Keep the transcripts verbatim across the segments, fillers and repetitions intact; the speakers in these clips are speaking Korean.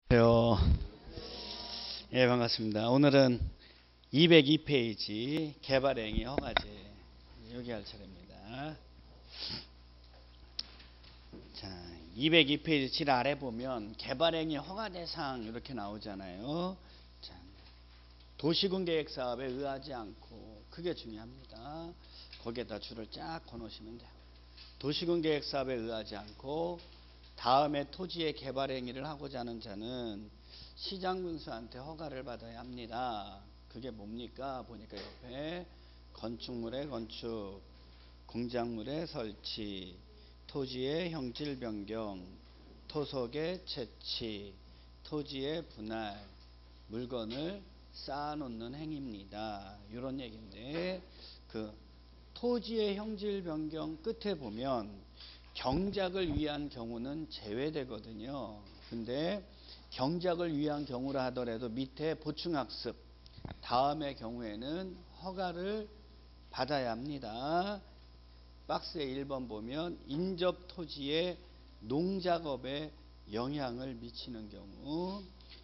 안녕하세요. 예, 반갑습니다. 오늘은 이백이 페이지 개발행위 허가제 여기 할 차례입니다. 자, 이백이 페이지 질 아래 보면 개발행위 허가 대상 이렇게 나오잖아요. 자, 도시군계획 사업에 의하지 않고 그게 중요합니다. 거기에다 줄을 쫙 거놓으시면 돼요. 도시군계획 사업에 의하지 않고 다음에 토지의 개발 행위를 하고자 하는 자는 시장군수한테 허가를 받아야 합니다. 그게 뭡니까? 보니까 옆에 건축물의 건축, 공작물의 설치, 토지의 형질 변경, 토속의 채취, 토지의 분할, 물건을 쌓아놓는 행위입니다. 이런 얘기인데 그 토지의 형질 변경 끝에 보면 경작을 위한 경우는 제외되거든요. 근데 경작을 위한 경우라 하더라도 밑에 보충학습 다음의 경우에는 허가를 받아야 합니다. 박스의 일 번 보면 인접 토지의 농작업에 영향을 미치는 경우,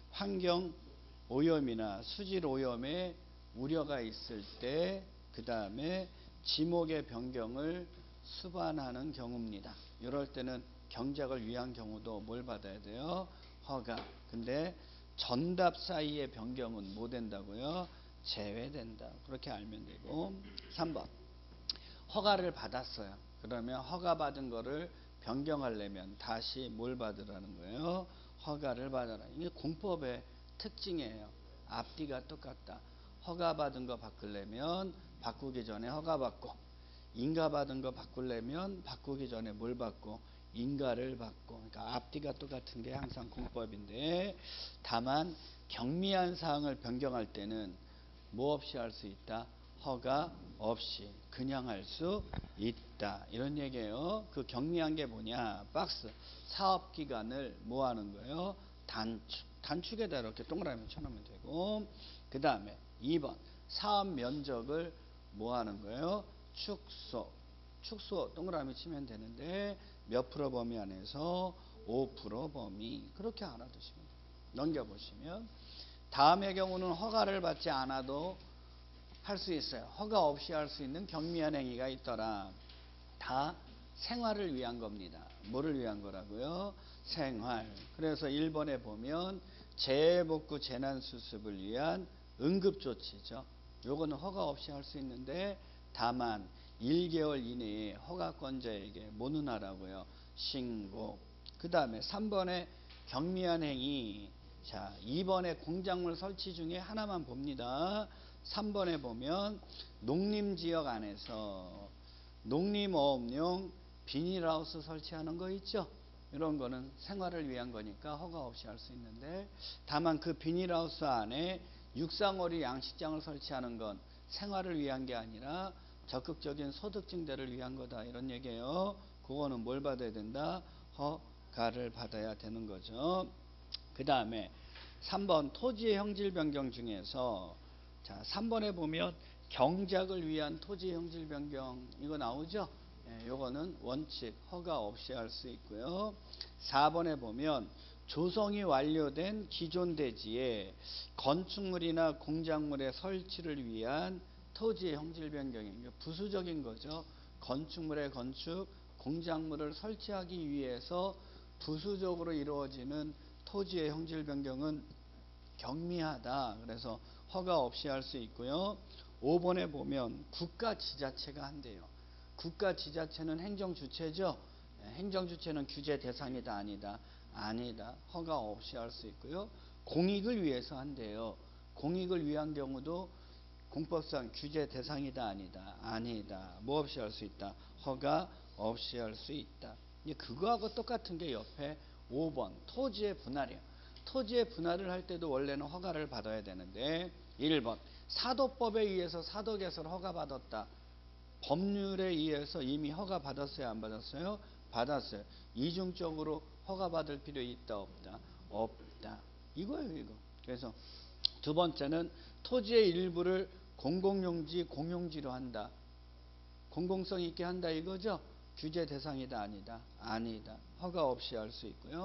환경 오염이나 수질 오염에 우려가 있을 때, 그 다음에 지목의 변경을 수반하는 경우입니다. 이럴 때는 경작을 위한 경우도 뭘 받아야 돼요? 허가. 근데 전답 사이의 변경은 뭐 된다고요? 제외된다. 그렇게 알면 되고. 삼 번 허가를 받았어요. 그러면 허가 받은 거를 변경하려면 다시 뭘 받으라는 거예요? 허가를 받아라. 이게 공법의 특징이에요. 앞뒤가 똑같다. 허가 받은 거 바꾸려면 바꾸기 전에 허가 받고, 인가 받은 거 바꾸려면 바꾸기 전에 뭘 받고? 인가를 받고. 그러니까 앞뒤가 똑같은 게 항상 공법인데, 다만 경미한 사항을 변경할 때는 뭐 없이 할 수 있다? 허가 없이 그냥 할 수 있다. 이런 얘기예요. 그 경미한 게 뭐냐? 박스 사업기간을 뭐 하는 거예요? 단축. 단축에다 이렇게 동그라미 쳐놓으면 되고, 그 다음에 이 번 사업 면적을 뭐 하는 거예요? 축소. 축소 동그라미 치면 되는데 몇 프로 범위 안에서 오 퍼센트 범위. 그렇게 알아두시면 돼요. 넘겨보시면 다음의 경우는 허가를 받지 않아도 할 수 있어요. 허가 없이 할 수 있는 경미한 행위가 있더라. 다 생활을 위한 겁니다. 뭐를 위한 거라고요? 생활. 그래서 일 번에 보면 재해복구 재난수습을 위한 응급조치죠. 요거는 허가 없이 할 수 있는데 다만 일 개월 이내에 허가권자에게 뭐는 하라고요? 신고. 그 다음에 삼 번에 경미한 행위. 자, 이 번에 공작물 설치 중에 하나만 봅니다. 삼 번에 보면 농림지역 안에서 농림어업용 비닐하우스 설치하는 거 있죠? 이런 거는 생활을 위한 거니까 허가 없이 할 수 있는데, 다만 그 비닐하우스 안에 육상오리 양식장을 설치하는 건 생활을 위한 게 아니라 적극적인 소득 증대를 위한 거다. 이런 얘기예요. 그거는 뭘 받아야 된다? 허가를 받아야 되는 거죠. 그 다음에 삼 번 토지의 형질 변경 중에서 자, 삼 번에 보면 경작을 위한 토지 형질 변경 이거 나오죠? 예, 요거는 원칙 허가 없이 할 수 있고요. 사 번에 보면 조성이 완료된 기존 대지에 건축물이나 공작물의 설치를 위한 토지의 형질 변경이 부수적인 거죠. 건축물의 건축, 공작물을 설치하기 위해서 부수적으로 이루어지는 토지의 형질 변경은 경미하다. 그래서 허가 없이 할 수 있고요. 오 번에 보면 국가 지자체가 한대요. 국가 지자체는 행정 주체죠. 행정 주체는 규제 대상이다 아니다? 아니다. 허가 없이 할 수 있고요. 공익을 위해서 한대요. 공익을 위한 경우도 공법상 규제 대상이다 아니다? 아니다. 뭐 없이 할 수 있다? 허가 없이 할 수 있다. 그거하고 똑같은 게 옆에 오 번 토지의 분할이에요. 토지의 분할을 할 때도 원래는 허가를 받아야 되는데, 일 번 사도법에 의해서 사도개설 허가받았다. 법률에 의해서 이미 허가받았어요? 안 받았어요? 받았어요. 이중적으로 허가받을 필요 있다 없다? 없다. 이거예요 이거. 그래서 두 번째는 토지의 일부를 공공용지 공용지로 한다. 공공성 있게 한다 이거죠? 규제 대상이다 아니다? 아니다. 허가 없이 할 수 있고요.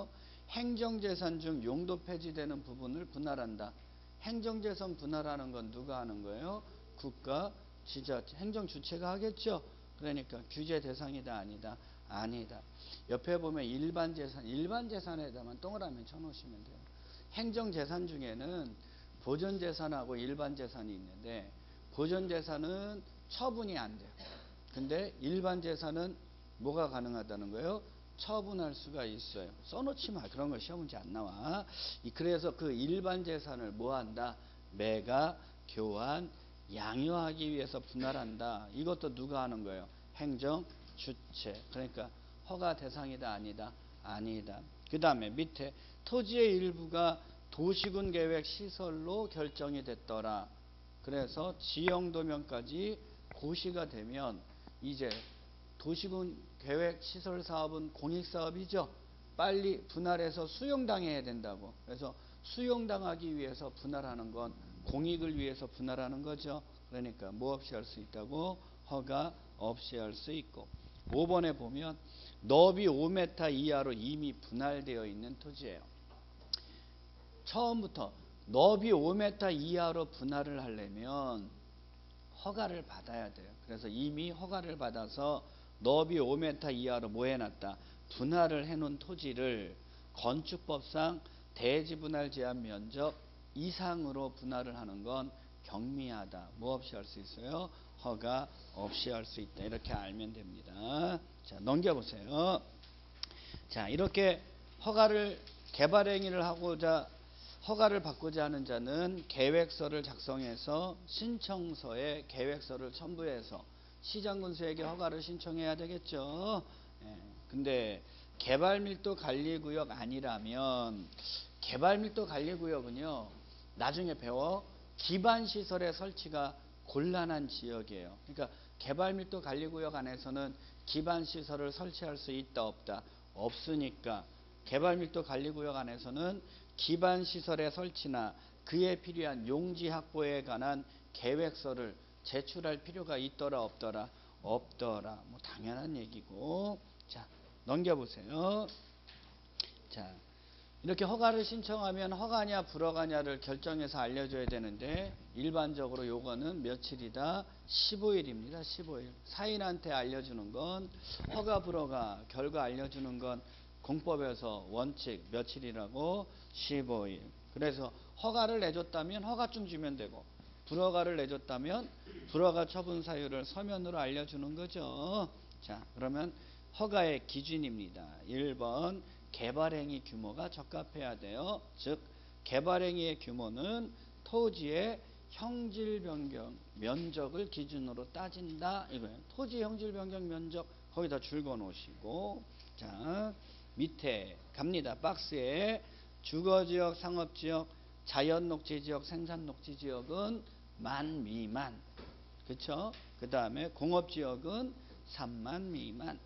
행정재산 중 용도 폐지되는 부분을 분할한다. 행정재산 분할하는 건 누가 하는 거예요? 국가, 지자체, 행정주체가 하겠죠. 그러니까 규제 대상이다 아니다? 아니다. 옆에 보면 일반재산, 일반재산에다만 동그라미 쳐놓으시면 돼요. 행정재산 중에는 보존재산하고 일반재산이 있는데 보존재산은 처분이 안 돼요. 근데 일반재산은 뭐가 가능하다는 거예요? 처분할 수가 있어요. 써놓지 마. 그런 거 시험 문제 안 나와. 그래서 그 일반재산을 뭐 한다? 매각, 교환, 양효하기 위해서 분할한다. 이것도 누가 하는 거예요? 행정, 주체. 그러니까 허가 대상이다 아니다? 아니다. 그 다음에 밑에 토지의 일부가 도시군 계획 시설로 결정이 됐더라. 그래서 지형도면까지 고시가 되면 이제 도시군 계획 시설 사업은 공익사업이죠. 빨리 분할해서 수용당해야 된다고. 그래서 수용당하기 위해서 분할하는 건 공익을 위해서 분할하는 거죠. 그러니까 뭐 없이 할 수 있다고? 허가 없이 할 수 있고. 오 번에 보면 너비 오 미터 이하로 이미 분할되어 있는 토지예요. 처음부터 너비 오 미터 이하로 분할을 하려면 허가를 받아야 돼요. 그래서 이미 허가를 받아서 너비 오 미터 이하로 뭐 해놨다? 분할을 해놓은 토지를 건축법상 대지분할 제한 면적 이상으로 분할을 하는 건 경미하다. 뭐 없이 할 수 있어요? 허가 없이 할 수 있다. 이렇게 알면 됩니다. 자, 넘겨보세요. 자, 이렇게 허가를 개발행위를 하고자 허가를 받고자 하는 자는 계획서를 작성해서 신청서에 계획서를 첨부해서 시장군수에게 허가를 신청해야 되겠죠. 예, 근데 개발밀도 관리구역 아니라면 개발밀도 관리구역은요. 나중에 배워 기반시설의 설치가 곤란한 지역이에요. 그러니까 개발밀도 관리구역 안에서는 기반시설을 설치할 수 있다 없다? 없으니까 개발밀도 관리구역 안에서는 기반시설의 설치나 그에 필요한 용지 확보에 관한 계획서를 제출할 필요가 있더라 없더라? 없더라. 뭐 당연한 얘기고. 자, 넘겨보세요. 자, 이렇게 허가를 신청하면 허가냐 불허가냐를 결정해서 알려줘야 되는데 일반적으로 요거는 며칠이다? 십오 일입니다. 십오 일. 사인한테 알려주는 건 허가 불허가 결과 알려주는 건 공법에서 원칙 며칠이라고? 십오 일. 그래서 허가를 내줬다면 허가증 주면 되고 불허가를 내줬다면 불허가 처분 사유를 서면으로 알려주는 거죠. 자, 그러면 허가의 기준입니다. 일 번 개발행위 규모가 적합해야 돼요. 즉 개발행위의 규모는 토지의 형질 변경 면적을 기준으로 따진다 이거예요. 토지 형질 변경 면적 거기다 줄거 놓으시고 자 밑에 갑니다. 박스에 주거지역, 상업지역, 자연녹지지역, 생산녹지지역은 만 미만 그쵸? 그 다음에 공업지역은 삼만 미만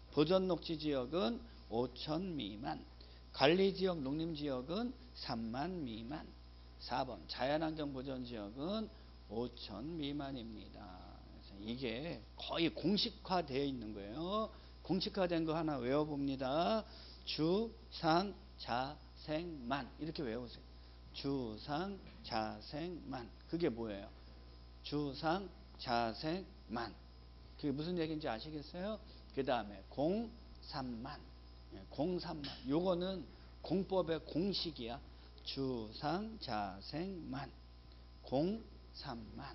보전녹지지역은 오천 미만 관리지역, 농림지역은 삼만 미만 사 번 자연환경 보전지역은 오천 미만입니다. 그래서 이게 거의 공식화되어 있는 거예요. 공식화된 거 하나 외워봅니다. 주, 상, 자, 생, 만 이렇게 외우세요. 주, 상, 자, 생, 만 그게 뭐예요? 주, 상, 자, 생, 만 그게 무슨 얘기인지 아시겠어요? 그 다음에 공, 삼만 공, 삼만 요거는 공법의 공식이야. 주, 상, 자, 생, 만 공, 삼만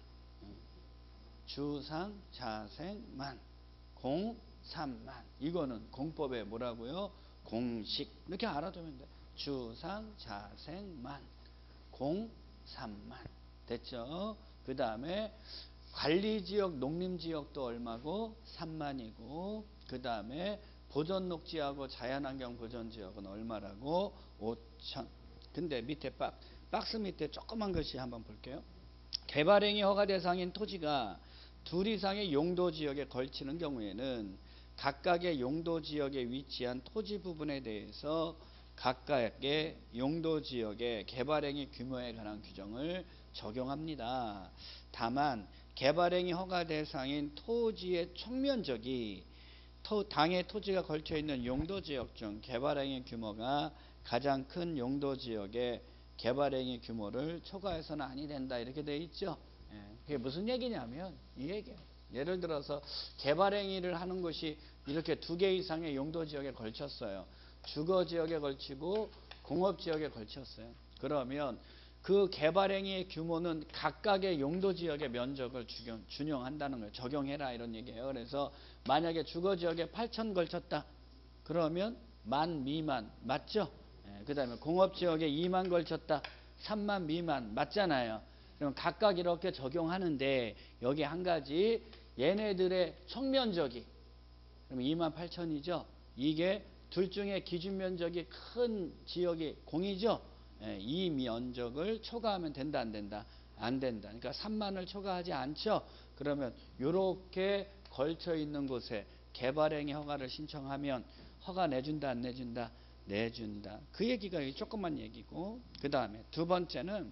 주, 상, 자, 생, 만 공, 삼만 이거는 공법의 뭐라고요? 공식 이렇게 알아두면 돼. 주, 상, 자, 생, 만 공, 삼만 됐죠? 그 다음에 관리지역, 농림지역도 얼마고? 삼만이고 그 다음에 보전녹지하고 자연환경 보전지역은 얼마라고? 오천. 근데 밑에 박, 박스 밑에 조그만 글씨 한번 볼게요. 개발행위 허가 대상인 토지가 둘 이상의 용도지역에 걸치는 경우에는 각각의 용도지역에 위치한 토지 부분에 대해서 각각의 용도지역의 개발행위 규모에 관한 규정을 적용합니다. 다만 개발행위 허가 대상인 토지의 총면적이 토, 당의 토지가 걸쳐있는 용도지역 중 개발행위 규모가 가장 큰 용도 지역의 개발행위 규모를 초과해서는 아니 된다 이렇게 돼 있죠. 예, 그게 무슨 얘기냐면 이 얘기예요. 예를 들어서 개발행위를 하는 것이 이렇게 두 개 이상의 용도 지역에 걸쳤어요. 주거 지역에 걸치고 공업 지역에 걸쳤어요. 그러면 그 개발행위의 규모는 각각의 용도 지역의 면적을 준용한다는 거예요. 적용해라 이런 얘기예요. 그래서 만약에 주거 지역에 팔천 걸쳤다. 그러면 만 미만 맞죠? 예, 그 다음에 공업 지역에 이만 걸쳤다. 삼만 미만 맞잖아요. 그럼 각각 이렇게 적용하는데 여기 한 가지 얘네들의 총면적이 그럼 이만 팔천이죠. 이게 둘 중에 기준 면적이 큰 지역이 공이죠. 예, 이 면적을 초과하면 된다 안 된다? 안 된다. 그러니까 삼만을 초과하지 않죠. 그러면 이렇게 걸쳐 있는 곳에 개발행위 허가를 신청하면 허가 내준다 안 내준다? 내준다. 그 얘기가 조그만 얘기고 그 다음에 두 번째는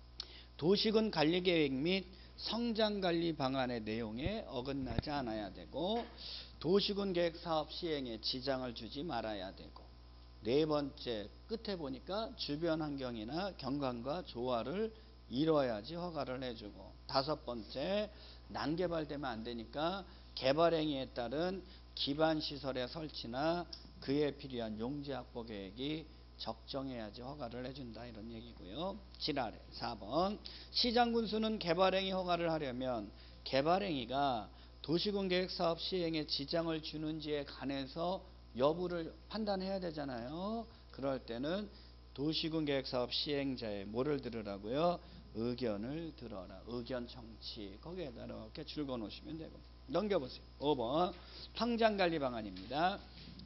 도시군 관리계획 및 성장관리 방안의 내용에 어긋나지 않아야 되고 도시군 계획 사업 시행에 지장을 주지 말아야 되고 네 번째 끝에 보니까 주변 환경이나 경관과 조화를 이뤄야지 허가를 해주고 다섯 번째 난개발되면 안 되니까 개발행위에 따른 기반시설의 설치나 그에 필요한 용지 확보 계획이 적정해야지 허가를 해준다 이런 얘기고요. 칠 아래 사 번 시장군수는 개발행위 허가를 하려면 개발행위가 도시군 계획사업 시행에 지장을 주는지에 관해서 여부를 판단해야 되잖아요. 그럴 때는 도시군 계획사업 시행자의 뭐를 들으라고요? 의견을 들어라. 의견 청취 거기에다 이렇게 줄거 놓으시면 되고 넘겨보세요. 오 번 황장관리 방안입니다.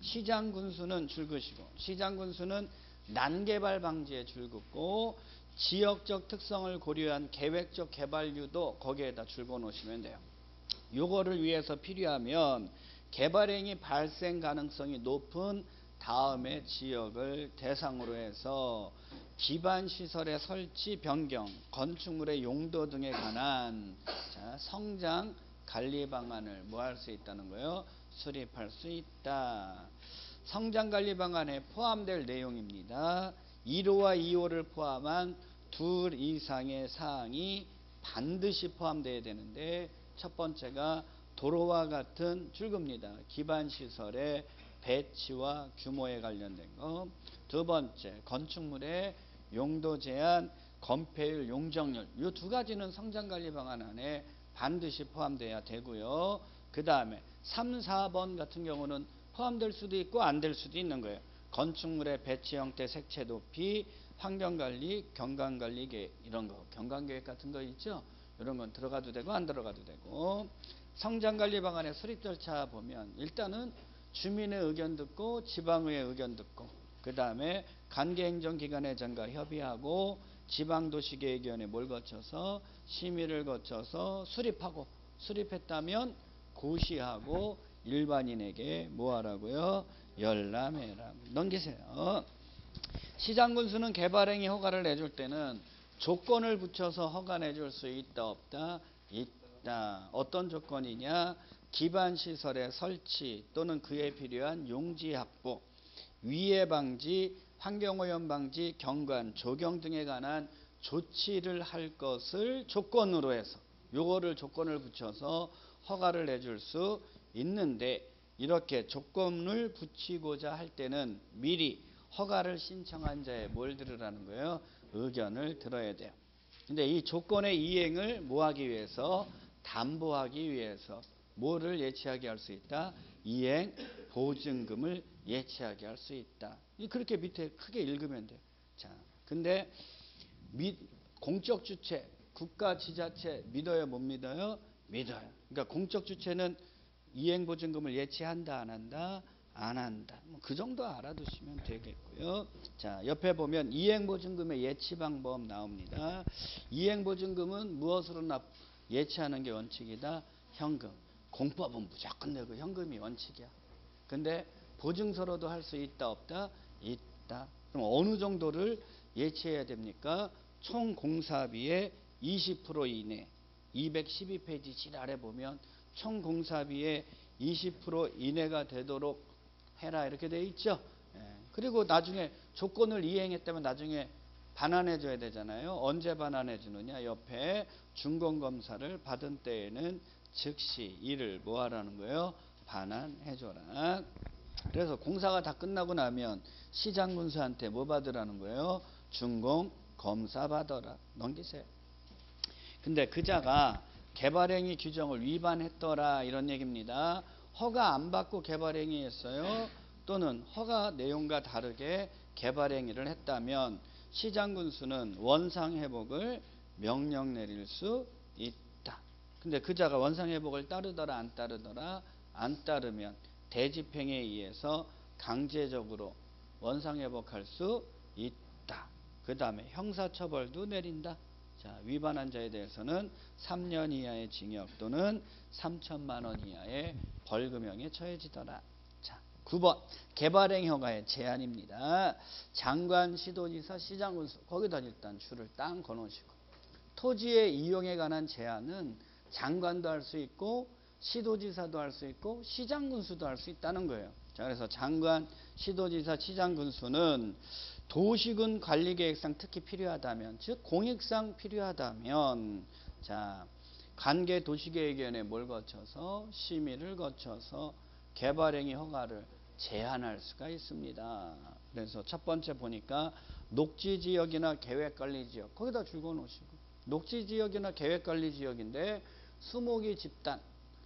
시장군수는 줄긋이고 시장군수는 난개발 방지에 줄긋고 지역적 특성을 고려한 계획적 개발유도 거기에다 줄거 놓으시면 돼요. 요거를 위해서 필요하면 개발행위 발생 가능성이 높은 다음의 지역을 대상으로 해서 기반시설의 설치 변경, 건축물의 용도 등에 관한 자, 성장 관리 방안을 뭐 할 수 있다는 거예요? 수립할 수 있다. 성장 관리 방안에 포함될 내용입니다. 일 호와 이 호를 포함한 둘 이상의 사항이 반드시 포함되어야 되는데 첫 번째가 도로와 같은 줄겁니다. 기반시설의 배치와 규모에 관련된 거. 두 번째 건축물의 용도 제한, 건폐율, 용적률 이 두 가지는 성장관리 방안 안에 반드시 포함돼야 되고요. 그 다음에 삼, 사 번 같은 경우는 포함될 수도 있고 안 될 수도 있는 거예요. 건축물의 배치 형태, 색채 높이, 환경관리, 경관관리 계획 이런 거 경관계획 같은 거 있죠. 이런 건 들어가도 되고 안 들어가도 되고 성장관리 방안의 수립 절차 보면 일단은 주민의 의견 듣고 지방의회 의견 듣고 그 다음에 관계행정기관회장과 협의하고 지방도시계획위원회 뭘 거쳐서 심의를 거쳐서 수립하고 수립했다면 고시하고 일반인에게 뭐하라고요? 열람해라. 넘기세요. 시장군수는 개발행위 허가를 내줄 때는 조건을 붙여서 허가 내줄 수 있다 없다? 있다. 어떤 조건이냐? 기반시설의 설치 또는 그에 필요한 용지 확보, 위해 방지, 환경오염 방지, 경관, 조경 등에 관한 조치를 할 것을 조건으로 해서 요거를 조건을 붙여서 허가를 내줄 수 있는데 이렇게 조건을 붙이고자 할 때는 미리 허가를 신청한 자의 뭘 들으라는 거예요? 의견을 들어야 돼요. 근데 이 조건의 이행을 뭐 하기 위해서? 담보하기 위해서 뭐를 예치하게 할 수 있다? 이행 보증금을 예치하게 할 수 있다. 그렇게 밑에 크게 읽으면 돼요. 자, 근데 미, 공적 주체, 국가 지자체 믿어요, 못 믿어요? 믿어요. 그러니까 공적 주체는 이행 보증금을 예치한다, 안 한다? 안 한다. 뭐 그 정도 알아두시면 되겠고요. 자, 옆에 보면 이행보증금의 예치 방법 나옵니다. 이행보증금은 무엇으로 납, 예치하는 게 원칙이다? 현금. 공법은 무조건 내고 현금이 원칙이야. 근데 보증서로도 할 수 있다 없다? 있다. 그럼 어느 정도를 예치해야 됩니까? 총 공사비의 이십 퍼센트 이내. 이백십이 페이지 질 아래 보면 총 공사비의 이십 퍼센트 이내가 되도록 해라 이렇게 돼 있죠. 예. 그리고 나중에 조건을 이행했다면 나중에 반환해 줘야 되잖아요. 언제 반환해 주느냐? 옆에 준공검사를 받은 때에는 즉시 이를 뭐 하라는 거예요? 반환해 줘라. 그래서 공사가 다 끝나고 나면 시장군수한테 뭐 받으라는 거예요? 준공검사 받아라. 넘기세요. 근데 그자가 개발행위 규정을 위반했더라 이런 얘기입니다. 허가 안 받고 개발행위 했어요. 또는 허가 내용과 다르게 개발행위를 했다면 시장군수는 원상회복을 명령 내릴 수 있다. 근데 그자가 원상회복을 따르더라 안 따르더라? 안 따르면 대집행에 의해서 강제적으로 원상회복할 수 있다. 그 다음에 형사처벌도 내린다. 자, 위반한 자에 대해서는 삼 년 이하의 징역 또는 삼천만 원 이하의 벌금형에 처해지더라. 자, 구 번 개발행위 허가의 제한입니다. 장관, 시도지사, 시장군수 거기다 일단 줄을 딱 걸어놓으시고 토지의 이용에 관한 제한은 장관도 할 수 있고 시도지사도 할 수 있고 시장군수도 할 수 있다는 거예요. 자, 그래서 장관, 시도지사, 시장군수는 도시군 관리계획상 특히 필요하다면, 즉 공익상 필요하다면, 자 관계 도시계획위원회 뭘 거쳐서 심의를 거쳐서 개발행위 허가를 제한할 수가 있습니다. 그래서 첫 번째 보니까 녹지지역이나 계획관리지역 거기다 줄거 놓으시고 녹지지역이나 계획관리지역인데 수목이 집단,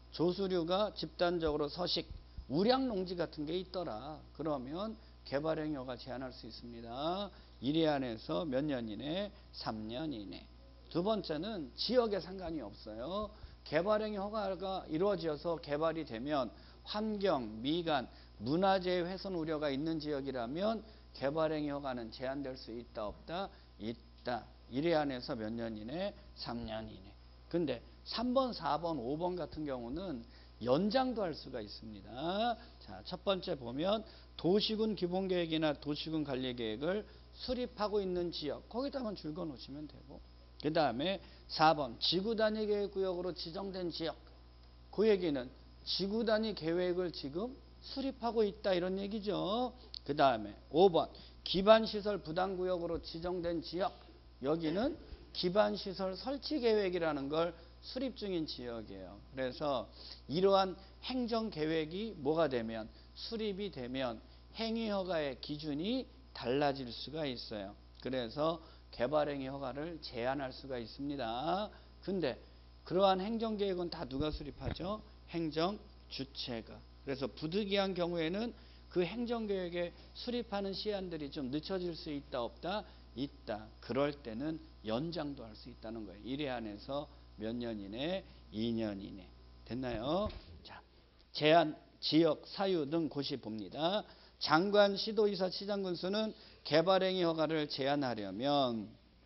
조수류가 집단적으로 서식, 우량농지 같은 게 있더라. 그러면 개발행위 허가 제한할 수 있습니다. 일 회 안에서 몇 년 이내? 삼 년 이내. 두 번째는 지역에 상관이 없어요. 개발행위 허가가 이루어져서 개발이 되면 환경, 미관, 문화재의 훼손 우려가 있는 지역이라면 개발행위 허가는 제한될 수 있다 없다? 있다. 일 회 안에서 몇 년 이내? 삼 년 이내. 근데 삼 번, 사 번, 오 번 같은 경우는 연장도 할 수가 있습니다. 자, 첫 번째 보면 도시군 기본계획이나 도시군 관리계획을 수립하고 있는 지역 거기다만 줄거 놓으시면 되고, 그 다음에 사 번 지구단위 계획구역으로 지정된 지역, 그 얘기는 지구단위 계획을 지금 수립하고 있다 이런 얘기죠. 그 다음에 오 번 기반시설 부담구역으로 지정된 지역, 여기는 기반시설 설치계획이라는 걸 수립 중인 지역이에요. 그래서 이러한 행정계획이 뭐가 되면 수립이 되면 행위허가의 기준이 달라질 수가 있어요. 그래서 개발행위 허가를 제한할 수가 있습니다. 근데 그러한 행정계획은 다 누가 수립하죠? 행정주체가. 그래서 부득이한 경우에는 그 행정계획에 수립하는 시한들이 좀 늦춰질 수 있다 없다? 있다. 그럴 때는 연장도 할 수 있다는 거예요. 일 회 안에서 몇 년 이내? 이 년 이내. 됐나요? 자, 제한, 지역, 사유 등 고시 봅니다. 장관, 시도지사, 시장군수는 개발행위 허가를 제한하려면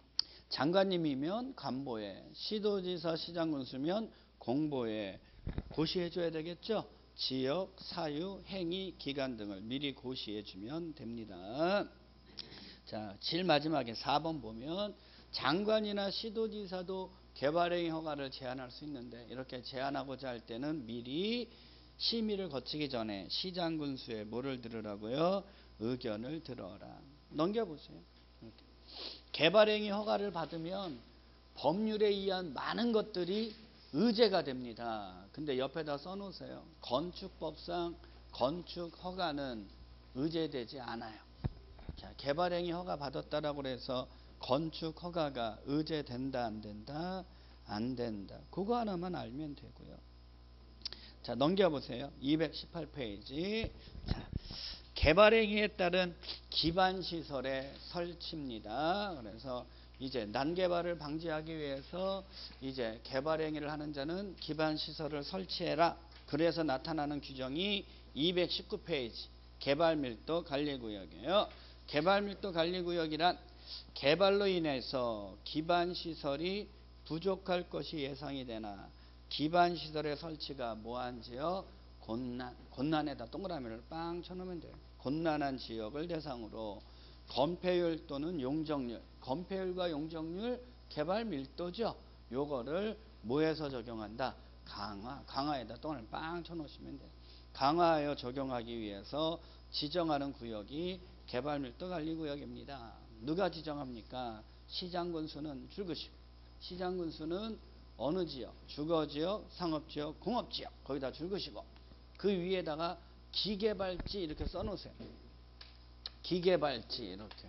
장관님이면 관보에, 시도지사, 시장군수면 공보에 고시해 줘야 되겠죠. 지역, 사유, 행위, 기간 등을 미리 고시해 주면 됩니다. 자, 제일 마지막에 사 번 보면 장관이나 시도지사도 개발행위 허가를 제한할 수 있는데 이렇게 제한하고자 할 때는 미리 심의를 거치기 전에 시장군수의 뭐를 들으라고요? 의견을 들어라. 넘겨보세요. 이렇게. 개발행위 허가를 받으면 법률에 의한 많은 것들이 의제가 됩니다. 근데 옆에다 써놓으세요. 건축법상 건축 허가는 의제되지 않아요. 자, 개발행위 허가 받았다라고 해서 건축 허가가 의제된다 안 된다? 안 된다. 그거 하나만 알면 되고요. 자, 넘겨보세요. 이백십팔 페이지. 자, 개발행위에 따른 기반시설의 설치입니다. 그래서 이제 난개발을 방지하기 위해서 이제 개발행위를 하는 자는 기반시설을 설치해라. 그래서 나타나는 규정이 이백십구 페이지. 개발밀도 관리구역이에요. 개발밀도 관리구역이란 개발로 인해서 기반시설이 부족할 것이 예상이 되나 기반시설의 설치가 뭐한지요? 곤란, 곤란에다 동그라미를 빵 쳐놓으면 돼요. 곤란한 지역을 대상으로 건폐율 또는 용적률, 건폐율과 용적률 개발 밀도죠. 요거를 뭐해서 적용한다? 강화, 강화에다 동그라미 빵 쳐놓으시면 돼요. 강화하여 적용하기 위해서 지정하는 구역이 개발밀도관리구역입니다. 누가 지정합니까? 시장군수는 줄것이고, 시장군수는 어느 지역? 주거지역, 상업지역, 공업지역 거기다 줄것이고, 그 위에다가 기개발지 이렇게 써놓으세요. 기개발지 이렇게.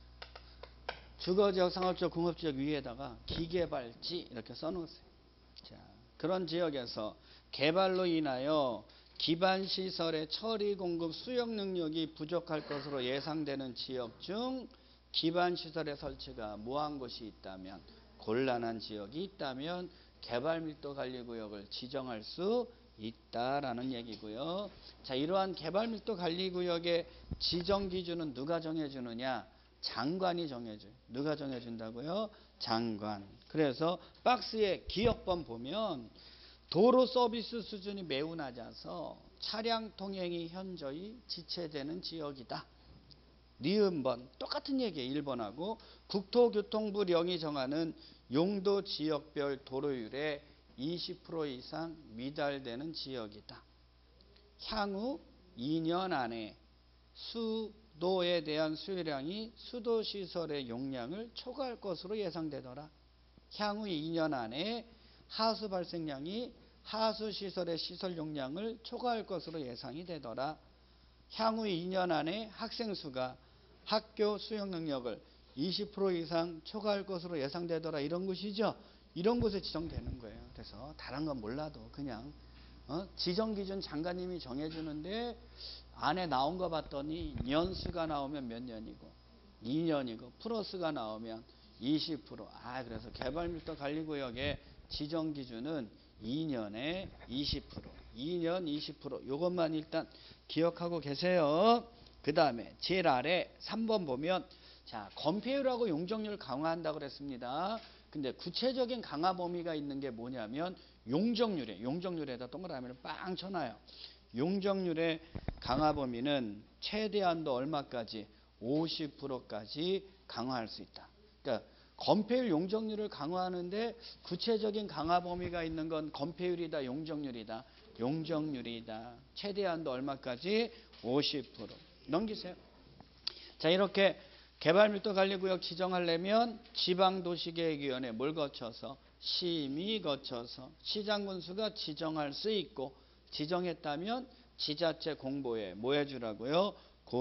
주거지역, 상업지역, 공업지역 위에다가 기개발지 이렇게 써놓으세요. 자, 그런 지역에서 개발로 인하여 기반시설의 처리 공급 수용 능력이 부족할 것으로 예상되는 지역 중 기반시설의 설치가 무한 곳이 있다면, 곤란한 지역이 있다면 개발밀도관리구역을 지정할 수 있다라는 얘기고요. 자, 이러한 개발밀도관리구역의 지정 기준은 누가 정해주느냐? 장관이 정해줘요. 누가 정해준다고요? 장관. 그래서 박스에 기역번 보면 도로 서비스 수준이 매우 낮아서 차량 통행이 현저히 지체되는 지역이다. 니은번 똑같은 얘기예요. 일 번하고 국토교통부령이 정하는 용도 지역별 도로율의 이십 퍼센트 이상 미달되는 지역이다. 향후 이 년 안에 수도에 대한 수요량이 수도시설의 용량을 초과할 것으로 예상되더라. 향후 이 년 안에 하수 발생량이 하수시설의 시설 용량을 초과할 것으로 예상이 되더라. 향후 이 년 안에 학생 수가 학교 수용 능력을 이십 퍼센트 이상 초과할 것으로 예상되더라. 이런 것이죠. 이런 곳에 지정되는 거예요. 그래서 다른 건 몰라도 그냥 어? 지정기준 장관님이 정해주는데 안에 나온 거 봤더니 년수가 나오면 몇 년이고 이 년이고 플러스가 나오면 이십 퍼센트. 아, 그래서 개발밀도관리구역의 지정기준은 이 년에 이십 퍼센트, 이 년 이십 퍼센트. 요것만 일단 기억하고 계세요. 그 다음에 제일 아래 삼 번 보면, 자, 건폐율하고 용적률 강화한다고 그랬습니다. 근데 구체적인 강화 범위가 있는 게 뭐냐면 용적률이에요. 용적률에다 동그라미를 빵 쳐놔요. 용적률의 강화 범위는 최대한도 얼마까지? 오십 퍼센트까지 강화할 수 있다. 그러니까 건폐율 용적률을 강화하는데 구체적인 강화 범위가 있는 건 건폐율이다, 용적률이다? 용적률이다. 최대한도 얼마까지? 오십 퍼센트. 넘기세요. 자, 이렇게 개발밀도관리구역 지정하려면 지방도시계획위원회 뭘 거쳐서? 심의 거쳐서 시장군수가 지정할 수 있고, 지정했다면 지자체 공보에 뭐 해주라고요?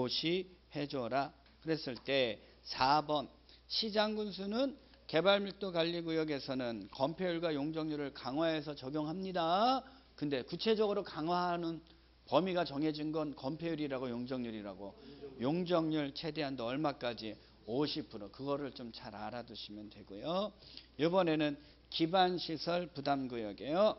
고시해줘라. 그랬을 때 사 번 시장군수는 개발밀도관리구역에서는 건폐율과 용적률을 강화해서 적용합니다. 근데 구체적으로 강화하는 범위가 정해진 건 건폐율이라고 용적률이라고? 용적률 최대한도 얼마까지? 오십 퍼센트. 그거를 좀 잘 알아두시면 되고요. 이번에는 기반시설 부담구역이에요.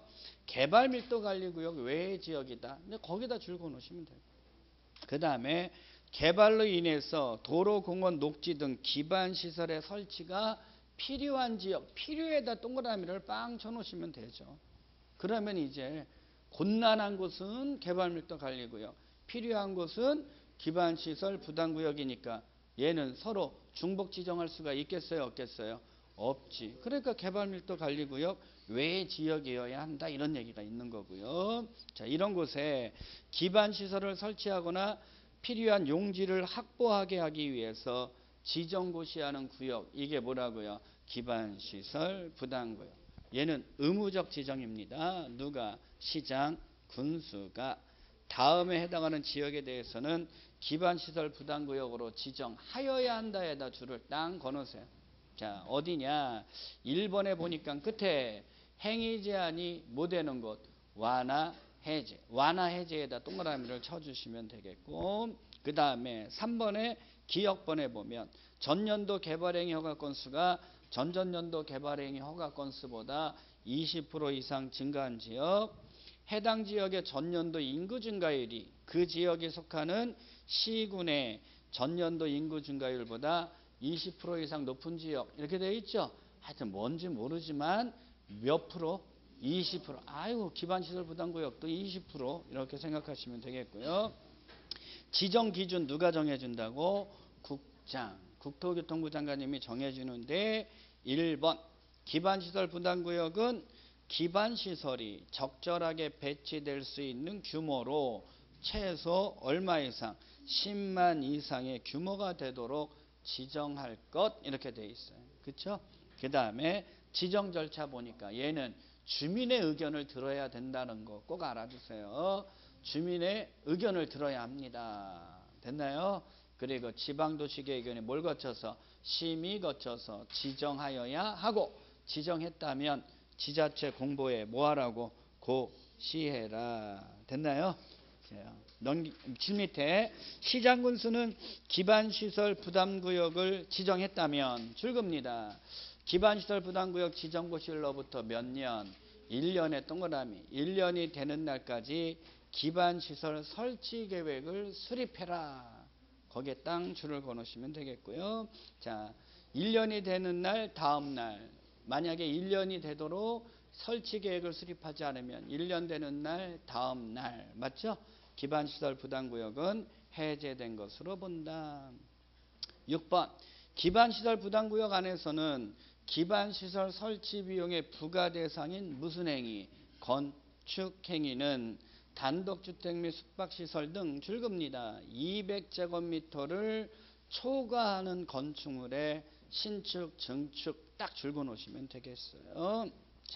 개발밀도관리구역 외의 지역이다. 근데 거기다 줄 그어놓으시면 돼요. 그 다음에 개발로 인해서 도로, 공원, 녹지 등 기반시설의 설치가 필요한 지역, 필요에다 동그라미를 빵 쳐놓으시면 되죠. 그러면 이제 곤란한 곳은 개발밀도관리구역, 필요한 곳은 기반시설 부담구역이니까 얘는 서로 중복 지정할 수가 있겠어요, 없겠어요? 없지. 그러니까 개발밀도관리구역 외 지역이어야 한다, 이런 얘기가 있는 거고요. 자, 이런 곳에 기반시설을 설치하거나 필요한 용지를 확보하게 하기 위해서 지정고시하는 구역, 이게 뭐라고요? 기반시설 부담구역. 얘는 의무적 지정입니다. 누가? 시장, 군수가. 다음에 해당하는 지역에 대해서는 기반시설 부담구역으로 지정하여야 한다에다 줄을 딱 거놓으세요. 자, 어디냐? 일 번에 보니까 끝에 행위 제한이 뭐 되는 곳? 완화, 해제. 완화, 해제에다 동그라미를 쳐주시면 되겠고, 그 다음에 삼 번에 기역번에 보면 전년도 개발행위 허가 건수가 전전년도 개발행위 허가 건수보다 이십 퍼센트 이상 증가한 지역, 해당 지역의 전년도 인구 증가율이 그 지역에 속하는 시군의 전년도 인구 증가율보다 이십 퍼센트 이상 높은 지역, 이렇게 되어 있죠. 하여튼 뭔지 모르지만 몇 프로? 이십 퍼센트. 아이고, 기반시설 부담구역도 이십 퍼센트 이렇게 생각하시면 되겠고요. 지정 기준 누가 정해준다고? 국장, 국토교통부 장관님이 정해주는데, 일 번 기반시설 부담구역은 기반시설이 적절하게 배치될 수 있는 규모로 최소 얼마 이상? 십만 이상의 규모가 되도록 지정할 것 이렇게 돼 있어요. 그렇죠? 그 다음에 지정 절차 보니까 얘는 주민의 의견을 들어야 된다는 거 꼭 알아두세요. 주민의 의견을 들어야 합니다. 됐나요? 그리고 지방도시계획 의견이 뭘 거쳐서? 심의 거쳐서 지정하여야 하고, 지정했다면 지자체 공보에 뭐 하라고? 고시해라. 됐나요? 넘기, 칠 밑에 시장군수는 기반시설 부담구역을 지정했다면 줄겁니다. 기반시설 부담구역 지정고시로부터 몇 년? 일 년에 동그라미 일 년이 되는 날까지 기반시설 설치계획을 수립해라. 거기에 땅 줄을 거놓으시면 되겠고요. 자, 일 년이 되는 날 다음 날, 만약에 일 년이 되도록 설치계획을 수립하지 않으면 일 년 되는 날 다음 날, 맞죠? 기반시설 부담구역은 해제된 것으로 본다. 육 번 기반시설 부담구역 안에서는 기반시설 설치 비용의 부과 대상인 무슨 행위? 건축행위는 단독주택 및 숙박시설 등 줄겁니다. 이백 제곱미터를 초과하는 건축물의 신축, 증축 딱 줄거 놓으시면 되겠어요. 자,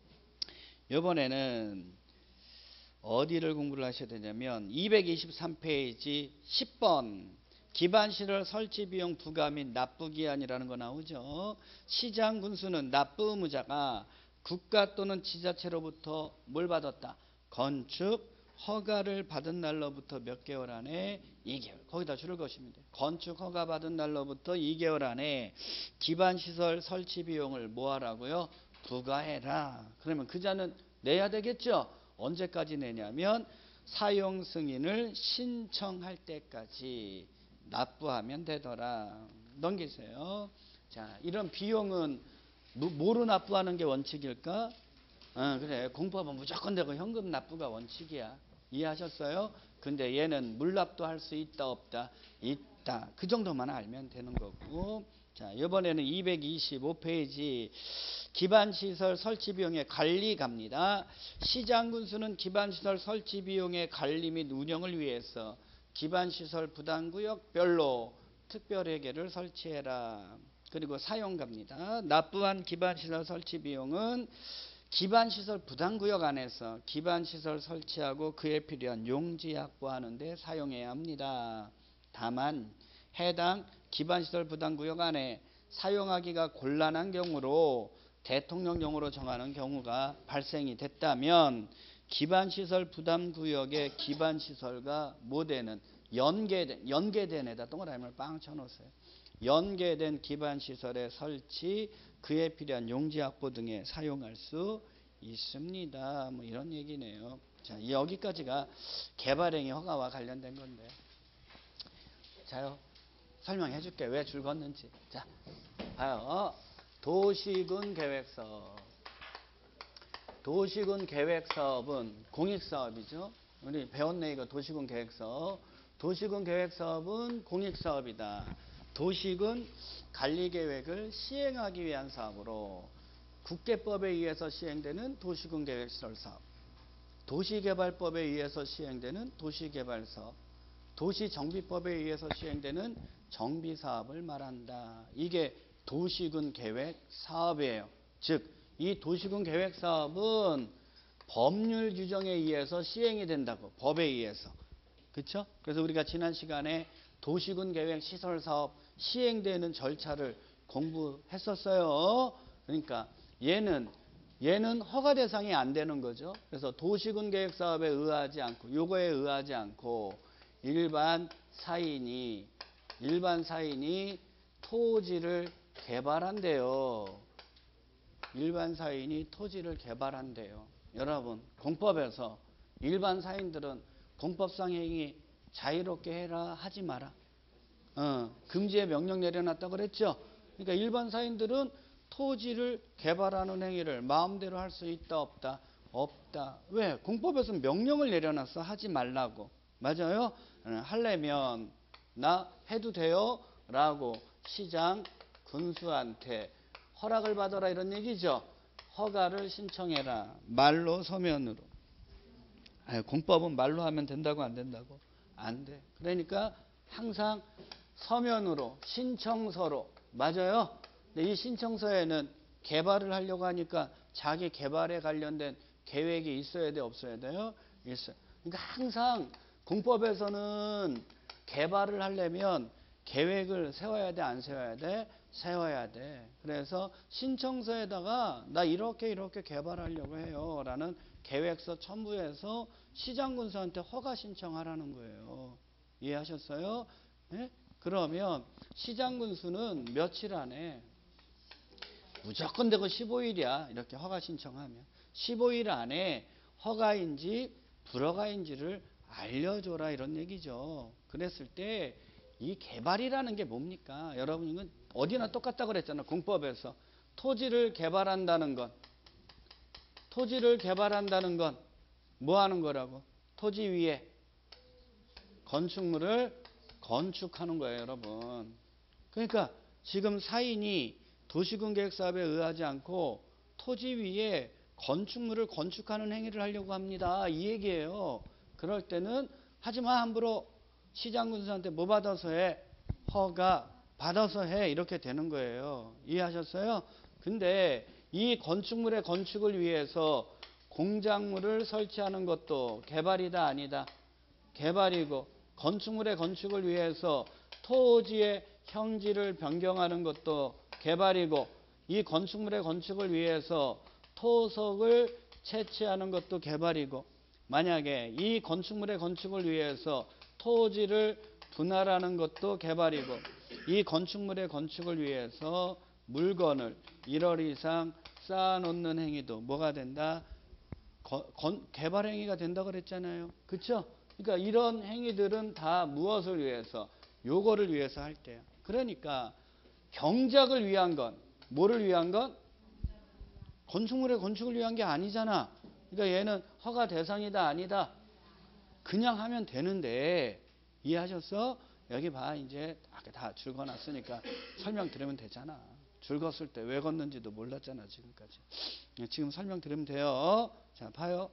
이번에는 어디를 공부를 하셔야 되냐면 이백이십삼 페이지 십 번 기반시설 설치 비용 부과 및 납부 기한이라는 거 나오죠. 시장 군수는 납부 의무자가 국가 또는 지자체로부터 뭘 받았다? 건축 허가를 받은 날로부터 몇 개월 안에 이 개월. 거기다 줄을 거시면 돼요. 건축 허가 받은 날로부터 이 개월 안에 기반시설 설치 비용을 뭐 하라고요? 부과해라. 그러면 그자는 내야 되겠죠. 언제까지 내냐면 사용 승인을 신청할 때까지 납부하면 되더라. 넘기세요. 자, 이런 비용은 뭐로 납부하는 게 원칙일까? 어, 그래. 공법은 무조건 되고 현금 납부가 원칙이야. 이해하셨어요? 근데 얘는 물납도 할 수 있다 없다? 있다. 그 정도만 알면 되는 거고. 자, 이번에는 이백이십오 페이지 기반시설 설치 비용의 관리 갑니다. 시장군수는 기반시설 설치 비용의 관리 및 운영을 위해서 기반시설 부담구역별로 특별회계를 설치해라. 그리고 사용 갑니다. 납부한 기반시설 설치 비용은 기반시설 부담구역 안에서 기반시설 설치하고 그에 필요한 용지 확보하는 데 사용해야 합니다. 다만 해당 기반시설 부담구역 안에 사용하기가 곤란한 경우로 대통령령으로 정하는 경우가 발생이 됐다면 기반시설 부담구역의 기반시설과 모델은 연계된, 연계된 에다 동그라미를 빵 쳐놓으세요. 연계된 기반시설의 설치, 그에 필요한 용지 확보 등에 사용할 수 있습니다. 뭐 이런 얘기네요. 자, 여기까지가 개발행위 허가와 관련된 건데. 자요, 설명해 줄게. 왜 줄 걷는지. 자, 봐요. 도시군 계획사업. 도시군 계획사업은 공익사업이죠. 우리 배웠네, 이거 도시군 계획사업. 도시군 계획사업은 공익사업이다. 도시군 관리계획을 시행하기 위한 사업으로 국계법에 의해서 시행되는 도시군 계획시설 사업, 도시개발법에 의해서 시행되는 도시개발사업, 도시정비법에 의해서 시행되는 정비사업을 말한다. 이게 도시군 계획 사업이에요. 즉, 이 도시군 계획 사업은 법률 규정에 의해서 시행이 된다고. 법에 의해서. 그렇죠? 그래서 우리가 지난 시간에 도시군 계획 시설 사업 시행되는 절차를 공부했었어요. 그러니까 얘는 얘는 허가 대상이 안 되는 거죠. 그래서 도시군 계획 사업에 의하지 않고, 요거에 의하지 않고 일반 사인이 일반 사인이 토지를 개발한대요. 일반 사인이 토지를 개발한대요. 여러분, 공법에서 일반 사인들은 공법상 행위 자유롭게 해라 하지 마라. 어, 금지의 명령 내려놨다고 그랬죠. 그러니까 일반 사인들은 토지를 개발하는 행위를 마음대로 할 수 있다 없다? 없다. 왜? 공법에서 명령을 내려놨어. 하지 말라고. 맞아요? 하려면 나 해도 돼요? 라고 시장 군수한테 허락을 받아라 이런 얘기죠. 허가를 신청해라. 말로 서면으로. 아유, 공법은 말로 하면 된다고 안 된다고? 안 돼. 그러니까 항상 서면으로 신청서로 맞아요. 근데 이 신청서에는 개발을 하려고 하니까 자기 개발에 관련된 계획이 있어야 돼, 없어야 돼요? 있어요. 그러니까 항상 공법에서는 개발을 하려면 계획을 세워야 돼, 안 세워야 돼? 세워야 돼. 그래서 신청서에다가 나 이렇게 이렇게 개발하려고 해요 라는 계획서 첨부해서 시장군수한테 허가 신청하라는 거예요. 이해하셨어요? 네? 그러면 시장군수는 며칠 안에 무조건 되고 십오 일이야. 이렇게 허가 신청하면 십오 일 안에 허가인지 불허가인지를 알려줘라 이런 얘기죠. 그랬을 때 이 개발이라는 게 뭡니까? 여러분 이건 어디나 똑같다고 그랬잖아. 공법에서 토지를 개발한다는 건 토지를 개발한다는 건 뭐 하는 거라고? 토지 위에 건축물을 건축하는 거예요, 여러분. 그러니까 지금 사인이 도시군계획사업에 의하지 않고 토지 위에 건축물을 건축하는 행위를 하려고 합니다. 이 얘기예요. 그럴 때는 하지마 함부로 시장군수한테 뭐 받아서 해? 허가 받아서 해. 이렇게 되는 거예요. 이해하셨어요? 근데 이 건축물의 건축을 위해서 공작물을 설치하는 것도 개발이다 아니다? 개발이고 건축물의 건축을 위해서 토지의 형질을 변경하는 것도 개발이고 이 건축물의 건축을 위해서 토석을 채취하는 것도 개발이고 만약에 이 건축물의 건축을 위해서 토지를 분할하는 것도 개발이고 이 건축물의 건축을 위해서 물건을 일 월 이상 쌓아놓는 행위도 뭐가 된다? 거, 건, 개발 행위가 된다고 그랬잖아요. 그쵸? 그러니까 이런 행위들은 다 무엇을 위해서? 요거를 위해서 할 때요. 그러니까 경작을 위한 건 뭐를 위한 건? 건축물의 건축을 위한 게 아니잖아. 그러니까 얘는 허가 대상이다 아니다? 그냥 하면 되는데 이해하셨어? 여기 봐 이제 다 줄 거놨으니까 설명 들으면 되잖아. 줄 걷을 때 왜 걷는지도 몰랐잖아 지금까지. 지금 설명 들으면 돼요. 자 봐요.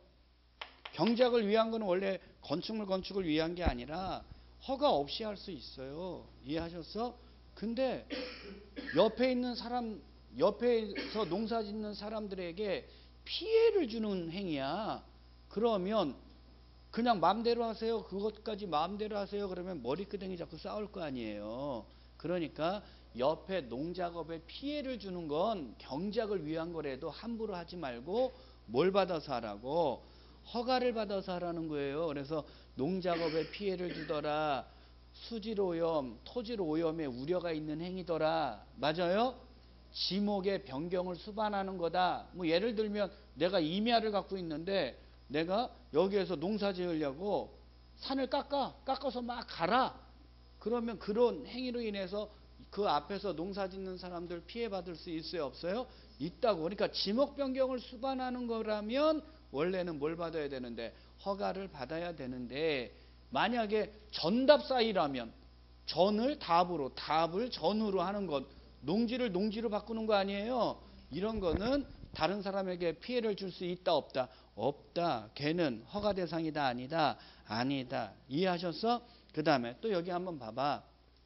경작을 위한 거는 원래 건축물 건축을 위한 게 아니라 허가 없이 할 수 있어요. 이해하셨어? 근데 옆에 있는 사람 옆에서 농사 짓는 사람들에게 피해를 주는 행위야. 그러면 그냥 마음대로 하세요. 그것까지 마음대로 하세요. 그러면 머리끄댕이 자꾸 싸울 거 아니에요. 그러니까 옆에 농작업에 피해를 주는 건 경작을 위한 거라도 함부로 하지 말고 뭘 받아서 하라고? 허가를 받아서 하라는 거예요. 그래서 농작업에 피해를 주더라. 수질 오염, 토질 오염에 우려가 있는 행위더라. 맞아요? 지목의 변경을 수반하는 거다. 뭐 예를 들면 내가 임야를 갖고 있는데 내가 여기에서 농사 지으려고 산을 깎아. 깎아서 막 가라. 그러면 그런 행위로 인해서 그 앞에서 농사 짓는 사람들 피해받을 수 있어요? 없어요? 있다고. 그러니까 지목 변경을 수반하는 거라면 원래는 뭘 받아야 되는데? 허가를 받아야 되는데 만약에 전답 사이라면 전을 답으로 답을 전으로 하는 것 농지를 농지로 바꾸는 거 아니에요? 이런 거는 다른 사람에게 피해를 줄 수 있다 없다? 없다. 걔는 허가 대상이다 아니다? 아니다. 이해하셨어? 그 다음에 또 여기 한번 봐봐.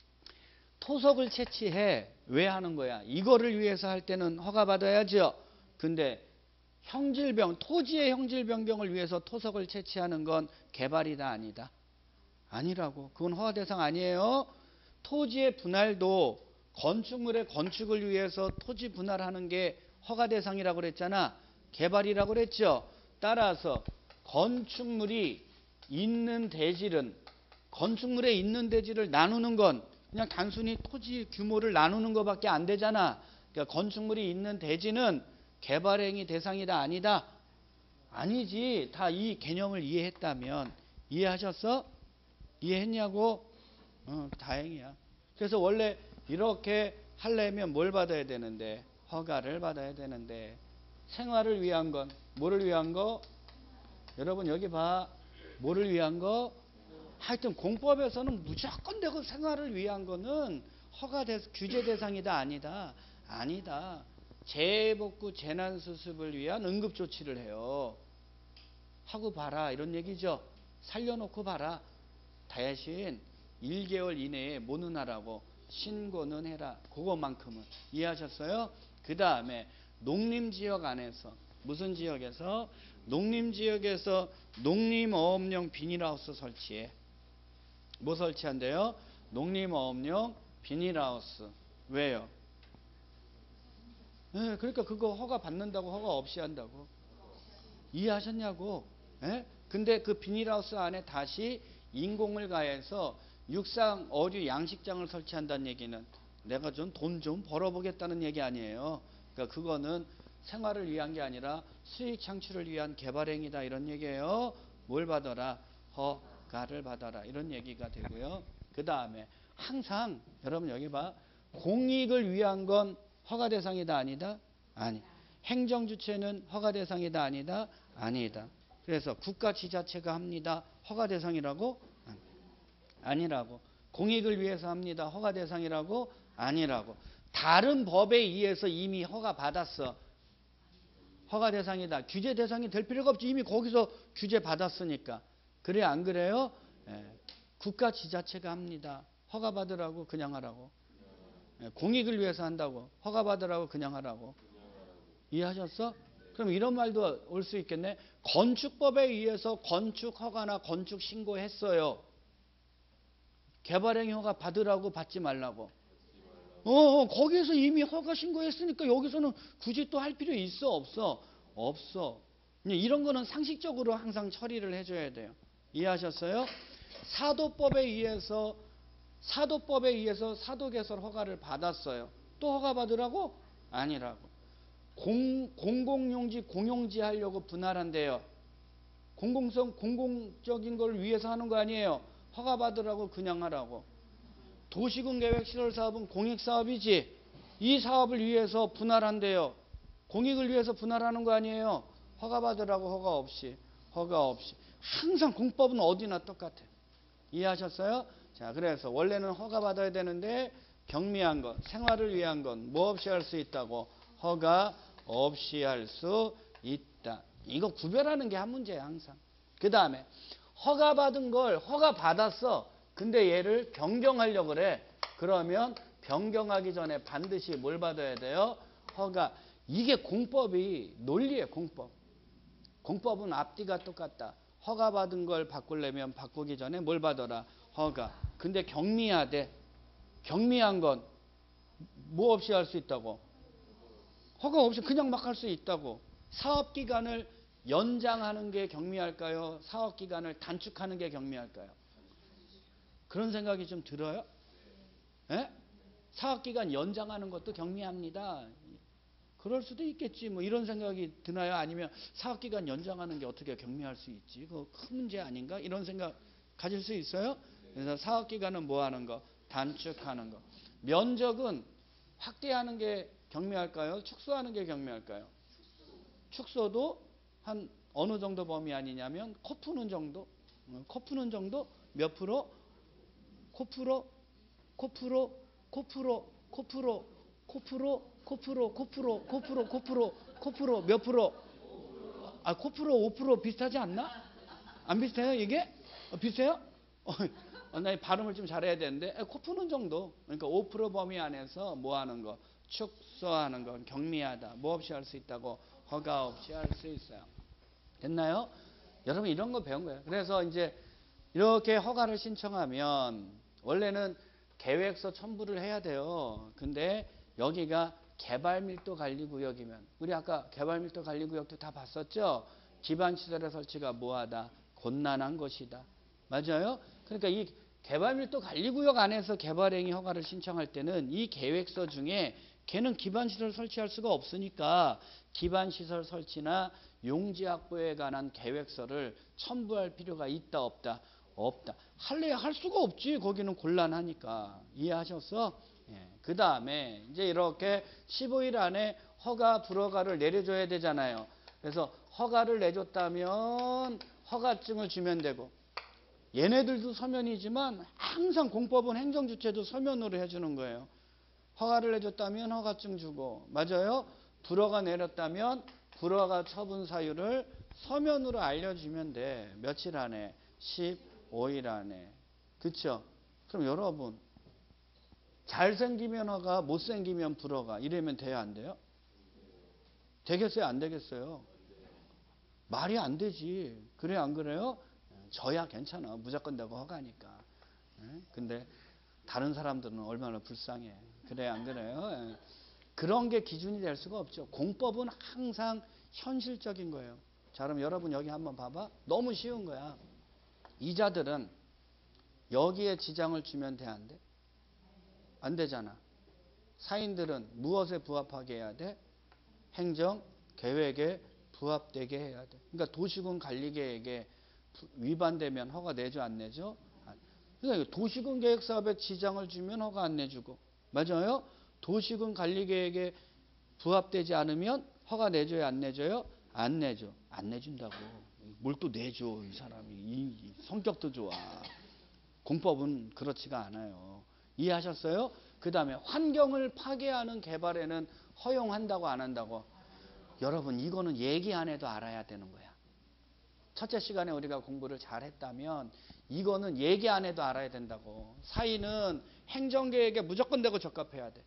토석을 채취해. 왜 하는 거야? 이거를 위해서 할 때는 허가 받아야죠. 근데 형질변, 토지의 형질 변경을 위해서 토석을 채취하는 건 개발이다 아니다? 아니라고. 그건 허가 대상 아니에요. 토지의 분할도 건축물의 건축을 위해서 토지 분할하는 게 허가 대상이라고 그랬잖아. 개발이라고 그랬죠. 따라서 건축물이 있는 대지는 건축물에 있는 대지를 나누는 건 그냥 단순히 토지 규모를 나누는 것밖에 안 되잖아. 그러니까 건축물이 있는 대지는 개발행위 대상이다 아니다? 아니지. 다 이 개념을 이해했다면. 이해하셨어? 이해했냐고? 어, 다행이야. 그래서 원래 이렇게 하려면 뭘 받아야 되는데? 허가를 받아야 되는데 생활을 위한 건 뭐를 위한 거? 여러분 여기 봐. 뭐를 위한 거? 하여튼 공법에서는 무조건 되고 생활을 위한 거는 허가 대, 규제 대상이다 아니다? 아니다. 재복구 재난수습을 위한 응급조치를 해요. 하고 봐라 이런 얘기죠. 살려놓고 봐라. 대신 일 개월 이내에 뭐는 하라고 신고는 해라. 그것만큼은 이해하셨어요? 그 다음에 농림지역 안에서 무슨 지역에서 농림지역에서 농림어업용 비닐하우스 설치해. 뭐 설치한대요? 농림어업용 비닐하우스. 왜요? 네, 그러니까 그거 허가 받는다고 허가 없이 한다고. 이해하셨냐고. 네? 근데 그 비닐하우스 안에 다시 인공을 가해서 육상 어류 양식장을 설치한다는 얘기는 내가 좀 돈 좀 벌어보겠다는 얘기 아니에요. 그러니까 그거는 생활을 위한 게 아니라 수익 창출을 위한 개발행위다 이런 얘기예요. 뭘 받아라? 허가를 받아라 이런 얘기가 되고요. 그 다음에 항상 여러분 여기 봐. 공익을 위한 건 허가 대상이다 아니다? 아니. 행정 주체는 허가 대상이다 아니다? 아니다. 그래서 국가 지자체가 합니다. 허가 대상이라고? 아니라고. 공익을 위해서 합니다. 허가 대상이라고? 아니라고. 다른 법에 의해서 이미 허가 받았어. 허가 대상이다. 규제 대상이 될 필요가 없지. 이미 거기서 규제 받았으니까. 그래 안 그래요? 예. 국가 지자체가 합니다. 허가 받으라고 그냥 하라고. 예. 공익을 위해서 한다고. 허가 받으라고 그냥 하라고. 이해하셨어? 그럼 이런 말도 올 수 있겠네. 건축법에 의해서 건축 허가나 건축 신고했어요. 개발행위 허가 받으라고 받지 말라고. 어, 거기에서 이미 허가 신고했으니까 여기서는 굳이 또 할 필요 있어 없어? 없어. 이런 거는 상식적으로 항상 처리를 해줘야 돼요. 이해하셨어요? 사도법에 의해서 사도법에 의해서 사도개설 허가를 받았어요. 또 허가 받으라고? 아니라고. 공, 공공용지 공용지 하려고 분할한대요. 공공성 공공적인 걸 위해서 하는 거 아니에요. 허가 받으라고 그냥 하라고. 도시군 계획 시설 사업은 공익 사업이지. 이 사업을 위해서 분할한대요. 공익을 위해서 분할하는 거 아니에요. 허가 받으라고 허가 없이. 허가 없이. 항상 공법은 어디나 똑같아요. 이해하셨어요? 자, 그래서 원래는 허가 받아야 되는데 경미한 것, 생활을 위한 건 뭐 없이 할 수 있다고? 허가 없이 할 수 있다. 이거 구별하는 게 한 문제야 항상. 그 다음에 허가 받은 걸 허가 받았어. 근데 얘를 변경하려고 그래. 그러면 변경하기 전에 반드시 뭘 받아야 돼요? 허가. 이게 공법이 논리예요. 공법. 공법은 앞뒤가 똑같다. 허가 받은 걸 바꾸려면 바꾸기 전에 뭘 받아라? 허가. 근데 경미하대. 경미한 건 뭐 없이 할 수 있다고? 허가 없이 그냥 막 할 수 있다고. 사업기간을 연장하는 게 경미할까요? 사업기간을 단축하는 게 경미할까요? 그런 생각이 좀 들어요? 예? 사업기간 연장하는 것도 경미합니다. 그럴 수도 있겠지. 뭐 이런 생각이 드나요? 아니면 사업기간 연장하는 게 어떻게 경미할 수 있지? 그거 큰 문제 아닌가? 이런 생각 가질 수 있어요? 그래서 사업기간은 뭐 하는 거? 단축하는 거. 면적은 확대하는 게 경미할까요? 축소하는 게 경미할까요? 축소도 한 어느 정도 범위 아니냐면 코 푸는 정도? 코 푸는 정도? 몇 프로? 코 풀어? 코 풀어? 코 풀어? 코 풀어? 코 풀어? 코 풀어? 코 풀어? 코 풀어? 코 풀어? 코 풀어? 몇 프로? 아, 코 풀어 오 퍼센트 비슷하지 않나? 안 비슷해요 이게? 어, 비슷해요? 어, 나 발음을 좀 잘해야 되는데 코 푸는 정도. 그러니까 오 퍼센트 범위 안에서 뭐 하는 거? 축소하는 건 경미하다. 뭐 없이 할 수 있다고? 허가 없이 할 수 있어요. 됐나요? 여러분 이런 거 배운 거예요. 그래서 이제 이렇게 허가를 신청하면 원래는 계획서 첨부를 해야 돼요. 근데 여기가 개발밀도 관리구역이면 우리 아까 개발밀도 관리구역도 다 봤었죠? 기반시설의 설치가 뭐하다? 곤란한 것이다. 맞아요? 그러니까 이 개발밀도 관리구역 안에서 개발행위 허가를 신청할 때는 이 계획서 중에 걔는 기반시설 설치할 수가 없으니까 기반시설 설치나 용지 확보에 관한 계획서를 첨부할 필요가 있다 없다? 없다. 할래야 할 수가 없지. 거기는 곤란하니까. 이해하셨어? 예. 그 다음에 이제 이렇게 십오 일 안에 허가 불허가를 내려줘야 되잖아요. 그래서 허가를 내줬다면 허가증을 주면 되고 얘네들도 서면이지만 항상 공법은 행정주체도 서면으로 해주는 거예요. 허가를 내줬다면 허가증 주고 맞아요? 불허가 내렸다면 불허가 처분 사유를 서면으로 알려주면 돼. 며칠 안에? 십오 일 안에. 그렇죠? 그럼 여러분 잘생기면 허가, 못생기면 불허가 이러면 돼야 안 돼요? 되겠어요? 안 되겠어요? 말이 안 되지. 그래 안 그래요? 저야 괜찮아. 무조건 되고 허가니까. 근데 다른 사람들은 얼마나 불쌍해. 그래 안 그래요? 그런 게 기준이 될 수가 없죠. 공법은 항상 현실적인 거예요. 자, 그럼 여러분 여기 한번 봐봐. 너무 쉬운 거야. 이자들은 여기에 지장을 주면 돼, 안 돼? 안 되잖아. 사인들은 무엇에 부합하게 해야 돼? 행정 계획에 부합되게 해야 돼. 그러니까 도시군 관리계획에 위반되면 허가 내죠, 안 내죠? 그러니까 도시군 계획 사업에 지장을 주면 허가 안 내주고, 맞아요? 도시군 관리계획에 부합되지 않으면 허가 내줘요, 안 내줘요? 안 내죠. 안 내준다고. 뭘 또 내줘, 이 사람이. 이 성격도 좋아. 공법은 그렇지가 않아요. 이해하셨어요? 그 다음에 환경을 파괴하는 개발에는 허용한다고 안 한다고? 여러분 이거는 얘기 안 해도 알아야 되는 거야. 첫째 시간에 우리가 공부를 잘했다면 이거는 얘기 안 해도 알아야 된다고. 사인은 행정계획에 무조건 되고 적합해야 돼.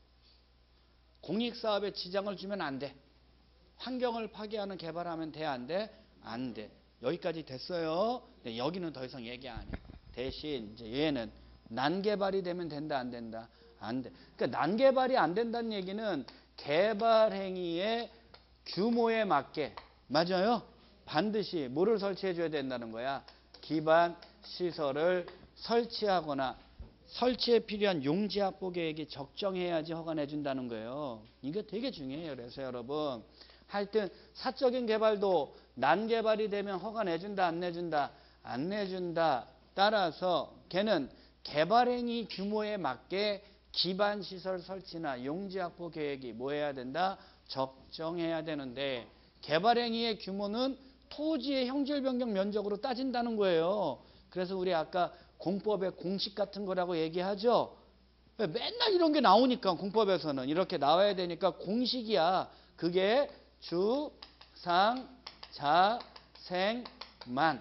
공익사업에 지장을 주면 안 돼. 환경을 파괴하는 개발하면 돼, 안 돼? 안 돼. 여기까지 됐어요. 근데 여기는 더 이상 얘기 안 해. 대신 이제 얘는 난개발이 되면 된다, 안 된다? 안 돼. 그러니까 난개발이 안 된다는 얘기는 개발 행위의 규모에 맞게, 맞아요? 반드시 뭐를 설치해 줘야 된다는 거야? 기반 시설을 설치하거나 설치에 필요한 용지 확보 계획이 적정해야지 허가 내준다는 거예요. 이게 되게 중요해요. 그래서 여러분 하여튼 사적인 개발도 난개발이 되면 허가 내준다, 안 내준다? 안 내준다. 따라서 걔는 개발행위 규모에 맞게 기반시설 설치나 용지 확보 계획이 뭐 해야 된다? 적정해야 되는데 개발행위의 규모는 토지의 형질 변경 면적으로 따진다는 거예요. 그래서 우리 아까 공법의 공식 같은 거라고 얘기하죠. 맨날 이런 게 나오니까 공법에서는 이렇게 나와야 되니까 공식이야. 그게 주, 상, 자, 생, 만.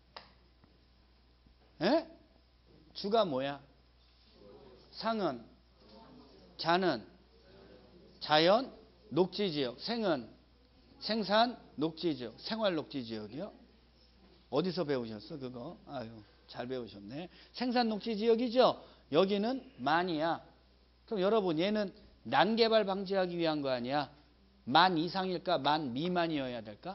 에? 주가 뭐야? 상은, 자는, 자연, 녹지지역, 생은, 생산, 녹지지역, 생활 녹지지역이요? 어디서 배우셨어 그거? 아유 잘 배우셨네. 생산 녹지지역이죠? 여기는 만이야. 그럼 여러분 얘는 난개발 방지하기 위한 거 아니야? 만 이상일까? 만 미만이어야 될까?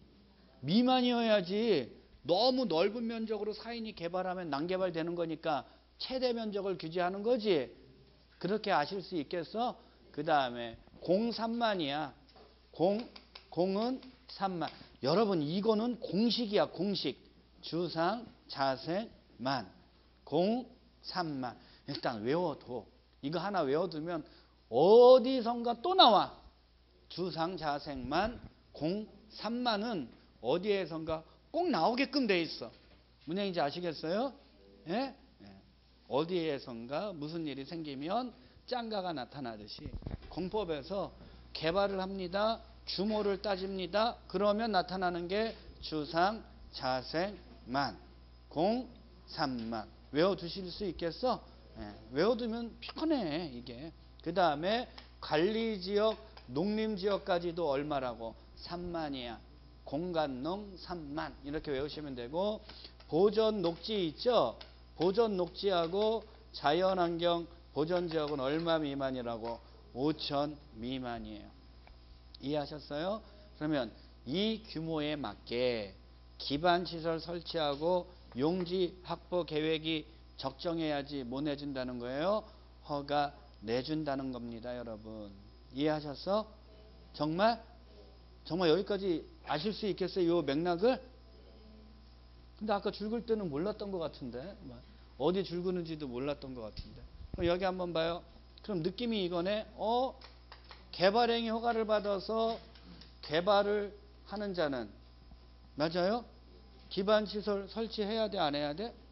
미만이어야지. 너무 넓은 면적으로 사인이 개발하면 난개발 되는 거니까 최대 면적을 규제하는 거지. 그렇게 아실 수 있겠어? 그 다음에 공 삼만이야. 공, 공은 삼만. 여러분 이거는 공식이야. 공식. 주상, 자생, 만. 공, 삼만. 일단 외워둬. 이거 하나 외워두면 어디선가 또 나와. 주상, 자생, 만, 공, 삼만은 어디에선가 꼭 나오게끔 돼 있어. 무슨 얘기인지 아시겠어요? 예? 예. 어디에선가 무슨 일이 생기면 짱가가 나타나듯이 공법에서 개발을 합니다. 규모를 따집니다. 그러면 나타나는 게 주상, 자생, 만, 공, 삼만. 외워두실 수 있겠어? 예. 외워두면 편해 이게. 그 다음에 관리지역, 농림지역까지도 얼마라고? 삼만이야. 공간농 삼만 이렇게 외우시면 되고 보전 녹지 있죠? 보전 녹지하고 자연환경 보전지역은 얼마 미만이라고? 오천 미만이에요. 이해하셨어요? 그러면 이 규모에 맞게 기반시설 설치하고 용지 확보 계획이 적정해야지 뭐 내준다는 거예요? 허가 내준다는 겁니다. 여러분 이해하셨어? 정말? 정말 여기까지 아실 수 있겠어요? 이 맥락을? 근데 아까 줄 긋을 때는 몰랐던 것 같은데 어디 줄 긋는지도 몰랐던 것 같은데 그럼 여기 한번 봐요. 그럼 느낌이 이거네. 어? 개발행위 허가를 받아서 개발을 하는 자는 맞아요? 기반시설 설치해야 돼? 안 해야 돼?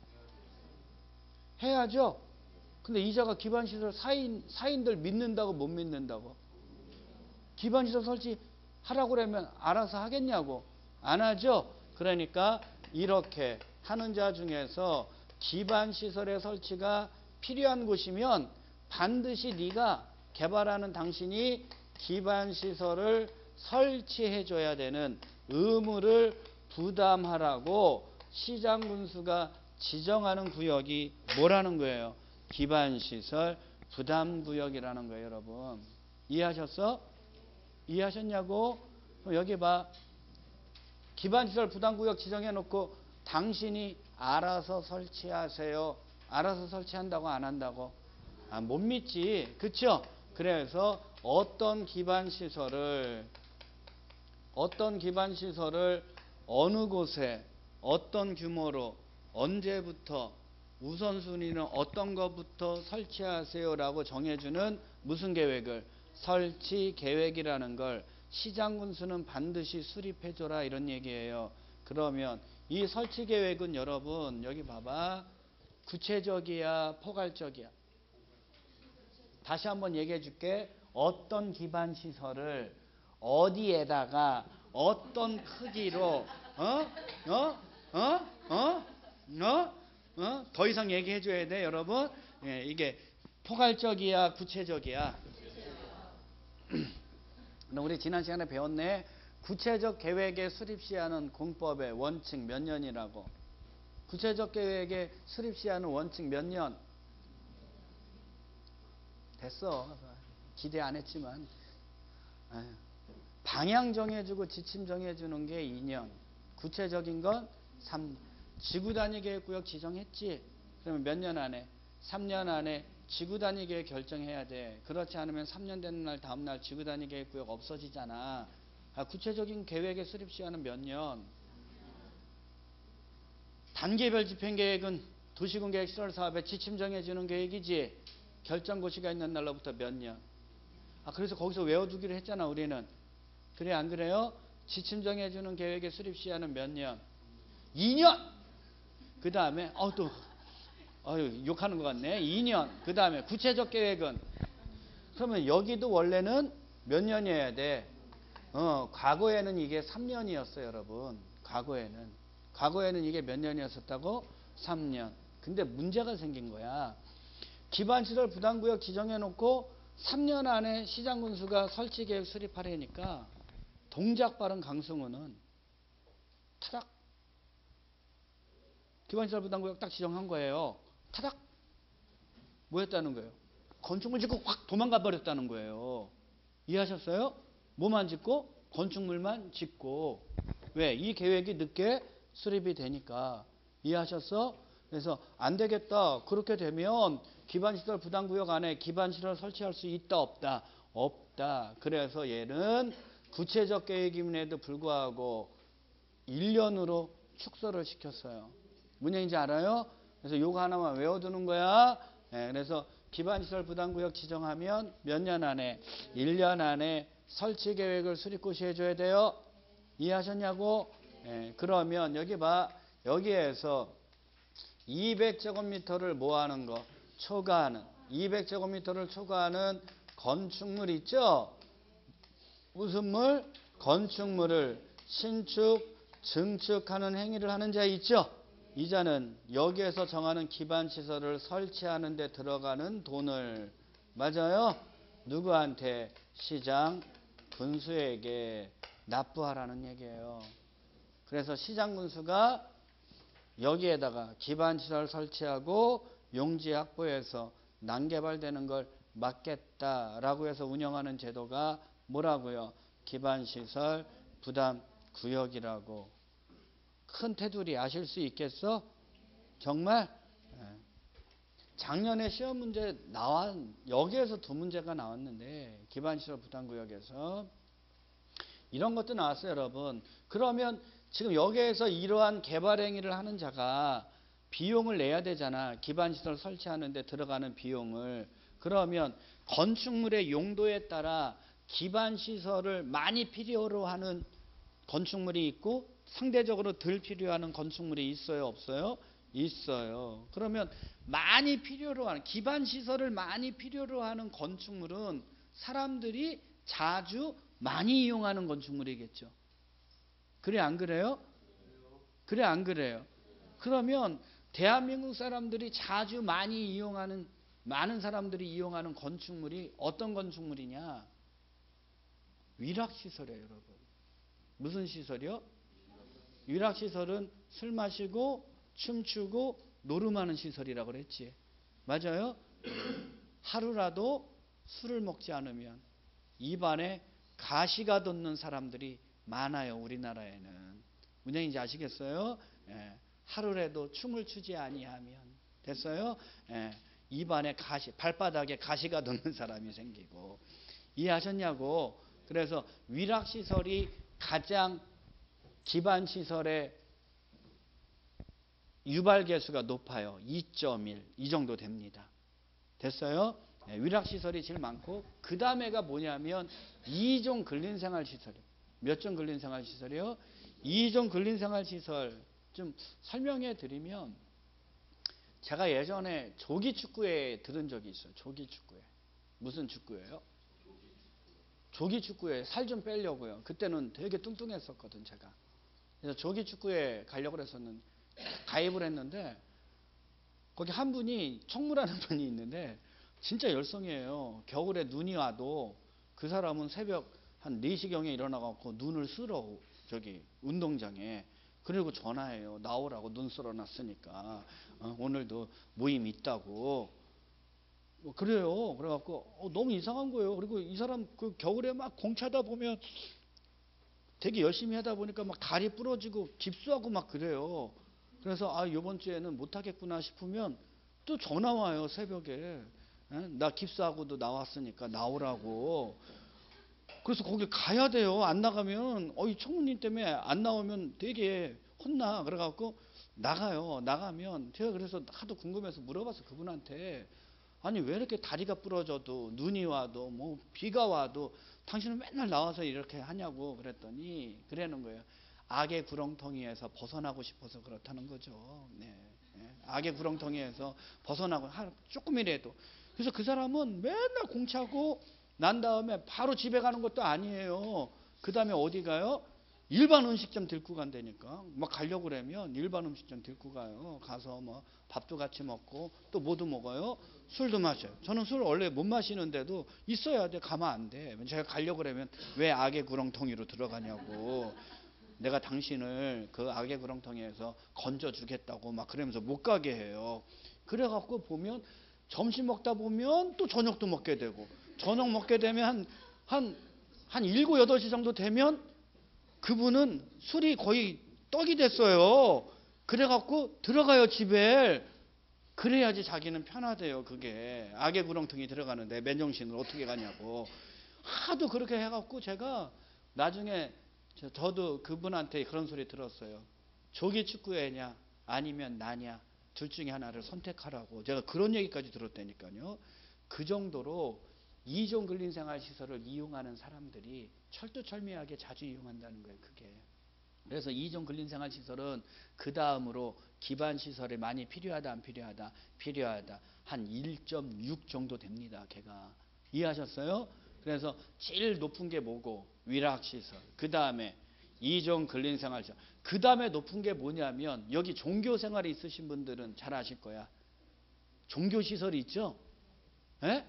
해야죠. 근데 이자가 기반시설 사인, 사인들 믿는다고 못 믿는다고? 기반시설 설치 하라고 그러면 알아서 하겠냐고? 안 하죠? 그러니까 이렇게 하는 자 중에서 기반시설의 설치가 필요한 곳이면 반드시 네가 개발하는 당신이 기반시설을 설치해줘야 되는 의무를 부담하라고 시장군수가 지정하는 구역이 뭐라는 거예요? 기반시설 부담구역이라는 거예요. 여러분 이해하셨어? 이해하셨냐고? 여기 봐. 기반시설 부담구역 지정해놓고 당신이 알아서 설치하세요. 알아서 설치한다고 안 한다고? 아, 못 믿지. 그쵸? 그래서 어떤 기반시설을 어떤 기반시설을 어느 곳에 어떤 규모로 언제부터 우선순위는 어떤 것부터 설치하세요라고 정해주는 무슨 계획을? 설치 계획이라는 걸 시장군수는 반드시 수립해줘라 이런 얘기예요. 그러면 이 설치 계획은 여러분 여기 봐봐. 구체적이야 포괄적이야? 다시 한번 얘기해 줄게. 어떤 기반시설을 어디에다가 어떤 크기로 어? 어? 어? 어? 어? 어? 더 이상 얘기해 줘야 돼 여러분. 예, 이게 포괄적이야 구체적이야? 우리 지난 시간에 배웠네. 구체적 계획의 수립 시한은 공법의 원칙 몇 년이라고? 구체적 계획의 수립 시한은 원칙 몇 년? 됐어. 기대 안 했지만. 방향 정해주고 지침 정해주는 게 이 년. 구체적인 건 삼 년. 지구단위 계획구역 지정했지? 그러면 몇 년 안에? 삼 년 안에 지구단위 계획 결정해야 돼. 그렇지 않으면 삼 년 되는 날 다음 날 지구단위 계획구역 없어지잖아. 아, 구체적인 계획의 수립 시간은 몇 년? 단계별 집행계획은 도시군계획 시설 사업에 지침 정해주는 계획이지. 결정고시가 있는 날로부터 몇 년? 아, 그래서 거기서 외워두기로 했잖아 우리는. 그래 안 그래요? 지침 정해주는 계획의 수립 시한은 몇 년? 이 년! 그 다음에 어, 또 어휴, 욕하는 것 같네. 이 년. 그 다음에 구체적 계획은? 그러면 여기도 원래는 몇 년이어야 돼? 어, 과거에는 이게 삼 년이었어요 여러분. 과거에는 과거에는 이게 몇 년이었었다고? 삼 년. 근데 문제가 생긴 거야. 기반시설 부담구역 지정해놓고 삼 년 안에 시장군수가 설치계획 수립하려니까 동작 빠른 강승우는 타닥 기반시설 부담구역 딱 지정한 거예요. 타닥 뭐였다는 거예요? 건축물 짓고 확 도망가 버렸다는 거예요. 이해하셨어요? 뭐만 짓고? 건축물만 짓고. 왜? 이 계획이 늦게 수립이 되니까. 이해하셨어? 그래서 안 되겠다. 그렇게 되면 기반시설 부담구역 안에 기반시설 설치할 수 있다 없다? 없다. 그래서 얘는 구체적 계획임에도 불구하고 일 년으로 축소를 시켰어요. 뭔 얘기인지 알아요? 그래서 요거 하나만 외워두는 거야. 네, 그래서 기반시설 부담구역 지정하면 몇 년 안에? 일 년 안에 설치 계획을 수립고시 해줘야 돼요. 이해하셨냐고? 네, 그러면 여기 봐. 여기에서 이백 제곱미터를 뭐 하는 거? 초과하는. 이백 제곱미터를 초과하는 건축물 있죠? 무슨 물? 건축물을 신축, 증축하는 행위를 하는 자 있죠? 이 자는 여기에서 정하는 기반시설을 설치하는 데 들어가는 돈을 맞아요? 누구한테? 시장 군수에게 납부하라는 얘기예요. 그래서 시장 군수가 여기에다가 기반시설 설치하고 용지 확보해서 난개발되는 걸 막겠다라고 해서 운영하는 제도가 뭐라고요? 기반시설 부담구역이라고. 큰 테두리 아실 수 있겠어? 정말? 작년에 시험 문제 나왔, 여기에서 두 문제가 나왔는데 기반시설 부담구역에서 이런 것도 나왔어요 여러분. 그러면 지금 여기에서 이러한 개발 행위를 하는 자가 비용을 내야 되잖아. 기반시설 설치하는 데 들어가는 비용을. 그러면 건축물의 용도에 따라 기반시설을 많이 필요로 하는 건축물이 있고 상대적으로 덜 필요하는 건축물이 있어요 없어요? 있어요. 그러면 많이 필요로 하는 기반시설을 많이 필요로 하는 건축물은 사람들이 자주 많이 이용하는 건축물이겠죠. 그래 안 그래요? 그래 안 그래요? 그러면 대한민국 사람들이 자주 많이 이용하는, 많은 사람들이 이용하는 건축물이 어떤 건축물이냐? 위락시설이에요, 여러분. 무슨 시설이요? 위락시설은 술 마시고 춤추고 노름하는 시설이라고 그랬지. 맞아요? 하루라도 술을 먹지 않으면 입안에 가시가 돋는 사람들이 많아요, 우리나라에는. 무슨 얘기인지 아시겠어요? 예. 하루라도 춤을 추지 아니하면, 됐어요? 예. 입안에 가시, 발바닥에 가시가 돋는 사람이 생기고. 이해하셨냐고. 그래서 위락시설이 가장 기반시설의 유발계수가 높아요. 이 점 일 이 정도 됩니다. 됐어요? 네, 위락시설이 제일 많고, 그 다음에가 뭐냐면 이 종 근린생활시설. 몇 종 근린생활시설이요? 이 종 근린생활시설 좀 설명해 드리면, 제가 예전에 조기축구회 들은 적이 있어요. 조기축구회. 무슨 축구예요? 조기축구회 살 좀 빼려고요. 그때는 되게 뚱뚱했었거든, 제가. 그래서 조기축구회 가려고 했었는데, 가입을 했는데, 거기 한 분이, 청무라는 분이 있는데 진짜 열성이에요. 겨울에 눈이 와도 그 사람은 새벽 한 네 시경에 일어나갖고 눈을 쓸어, 저기 운동장에. 그리고 전화해요. 나오라고, 눈 쓸어놨으니까. 어, 오늘도 모임 있다고. 뭐 그래요. 그래갖고 어, 너무 이상한 거예요. 그리고 이 사람 그 겨울에 막 공차다 보면 되게 열심히 하다 보니까 막 다리 부러지고 깁스하고 막 그래요. 그래서 아, 이번 주에는 못하겠구나 싶으면 또 전화 와요, 새벽에. 에? 나 깁스하고도 나왔으니까 나오라고. 그래서 거기 가야 돼요. 안 나가면 어, 이 청문님 때문에 안 나오면 되게 혼나. 그래갖고 나가요. 나가면 제가 그래서 하도 궁금해서 물어봤어, 그분한테. 아니 왜 이렇게 다리가 부러져도 눈이 와도 뭐 비가 와도 당신은 맨날 나와서 이렇게 하냐고 그랬더니 그러는 거예요. 악의 구렁텅이에서 벗어나고 싶어서 그렇다는 거죠. 네. 네. 악의 구렁텅이에서 벗어나고, 조금이라도. 그래서 그 사람은 맨날 공차고 난 다음에 바로 집에 가는 것도 아니에요. 그 다음에 어디 가요? 일반 음식점 들고 간다니까. 막 가려고 그러면 일반 음식점 들고 가요. 가서 뭐 밥도 같이 먹고 또 뭐도 먹어요? 술도 마셔요. 저는 술 원래 못 마시는데도 있어야 돼. 가면 안 돼. 제가 가려고 그러면 왜 악의 구렁텅이로 들어가냐고. 내가 당신을 그 악의 구렁텅이에서 건져주겠다고 막 그러면서 못 가게 해요. 그래갖고 보면 점심 먹다 보면 또 저녁도 먹게 되고, 저녁 먹게 되면 한, 한, 한 일곱, 여덟 시 정도 되면 그분은 술이 거의 떡이 됐어요. 그래갖고 들어가요, 집에. 그래야지 자기는 편하대요, 그게. 악의 구렁텅이 들어가는데 맨정신으로 어떻게 가냐고. 하도 그렇게 해갖고 제가 나중에 저도 그분한테 그런 소리 들었어요. 조기 축구회냐 아니면 나냐, 둘 중에 하나를 선택하라고. 제가 그런 얘기까지 들었다니까요. 그 정도로 이종 근린생활시설을 이용하는 사람들이 철두철미하게 자주 이용한다는 거예요, 그게. 그래서 이종 근린생활시설은 그 다음으로 기반시설이 많이 필요하다 안 필요하다? 필요하다. 한 일 점 육 정도 됩니다, 걔가. 이해하셨어요? 그래서 제일 높은 게 뭐고? 위락시설. 그 다음에 이종 근린생활시설. 그 다음에 높은 게 뭐냐면, 여기 종교생활이 있으신 분들은 잘 아실 거야. 종교시설이 있죠? 에?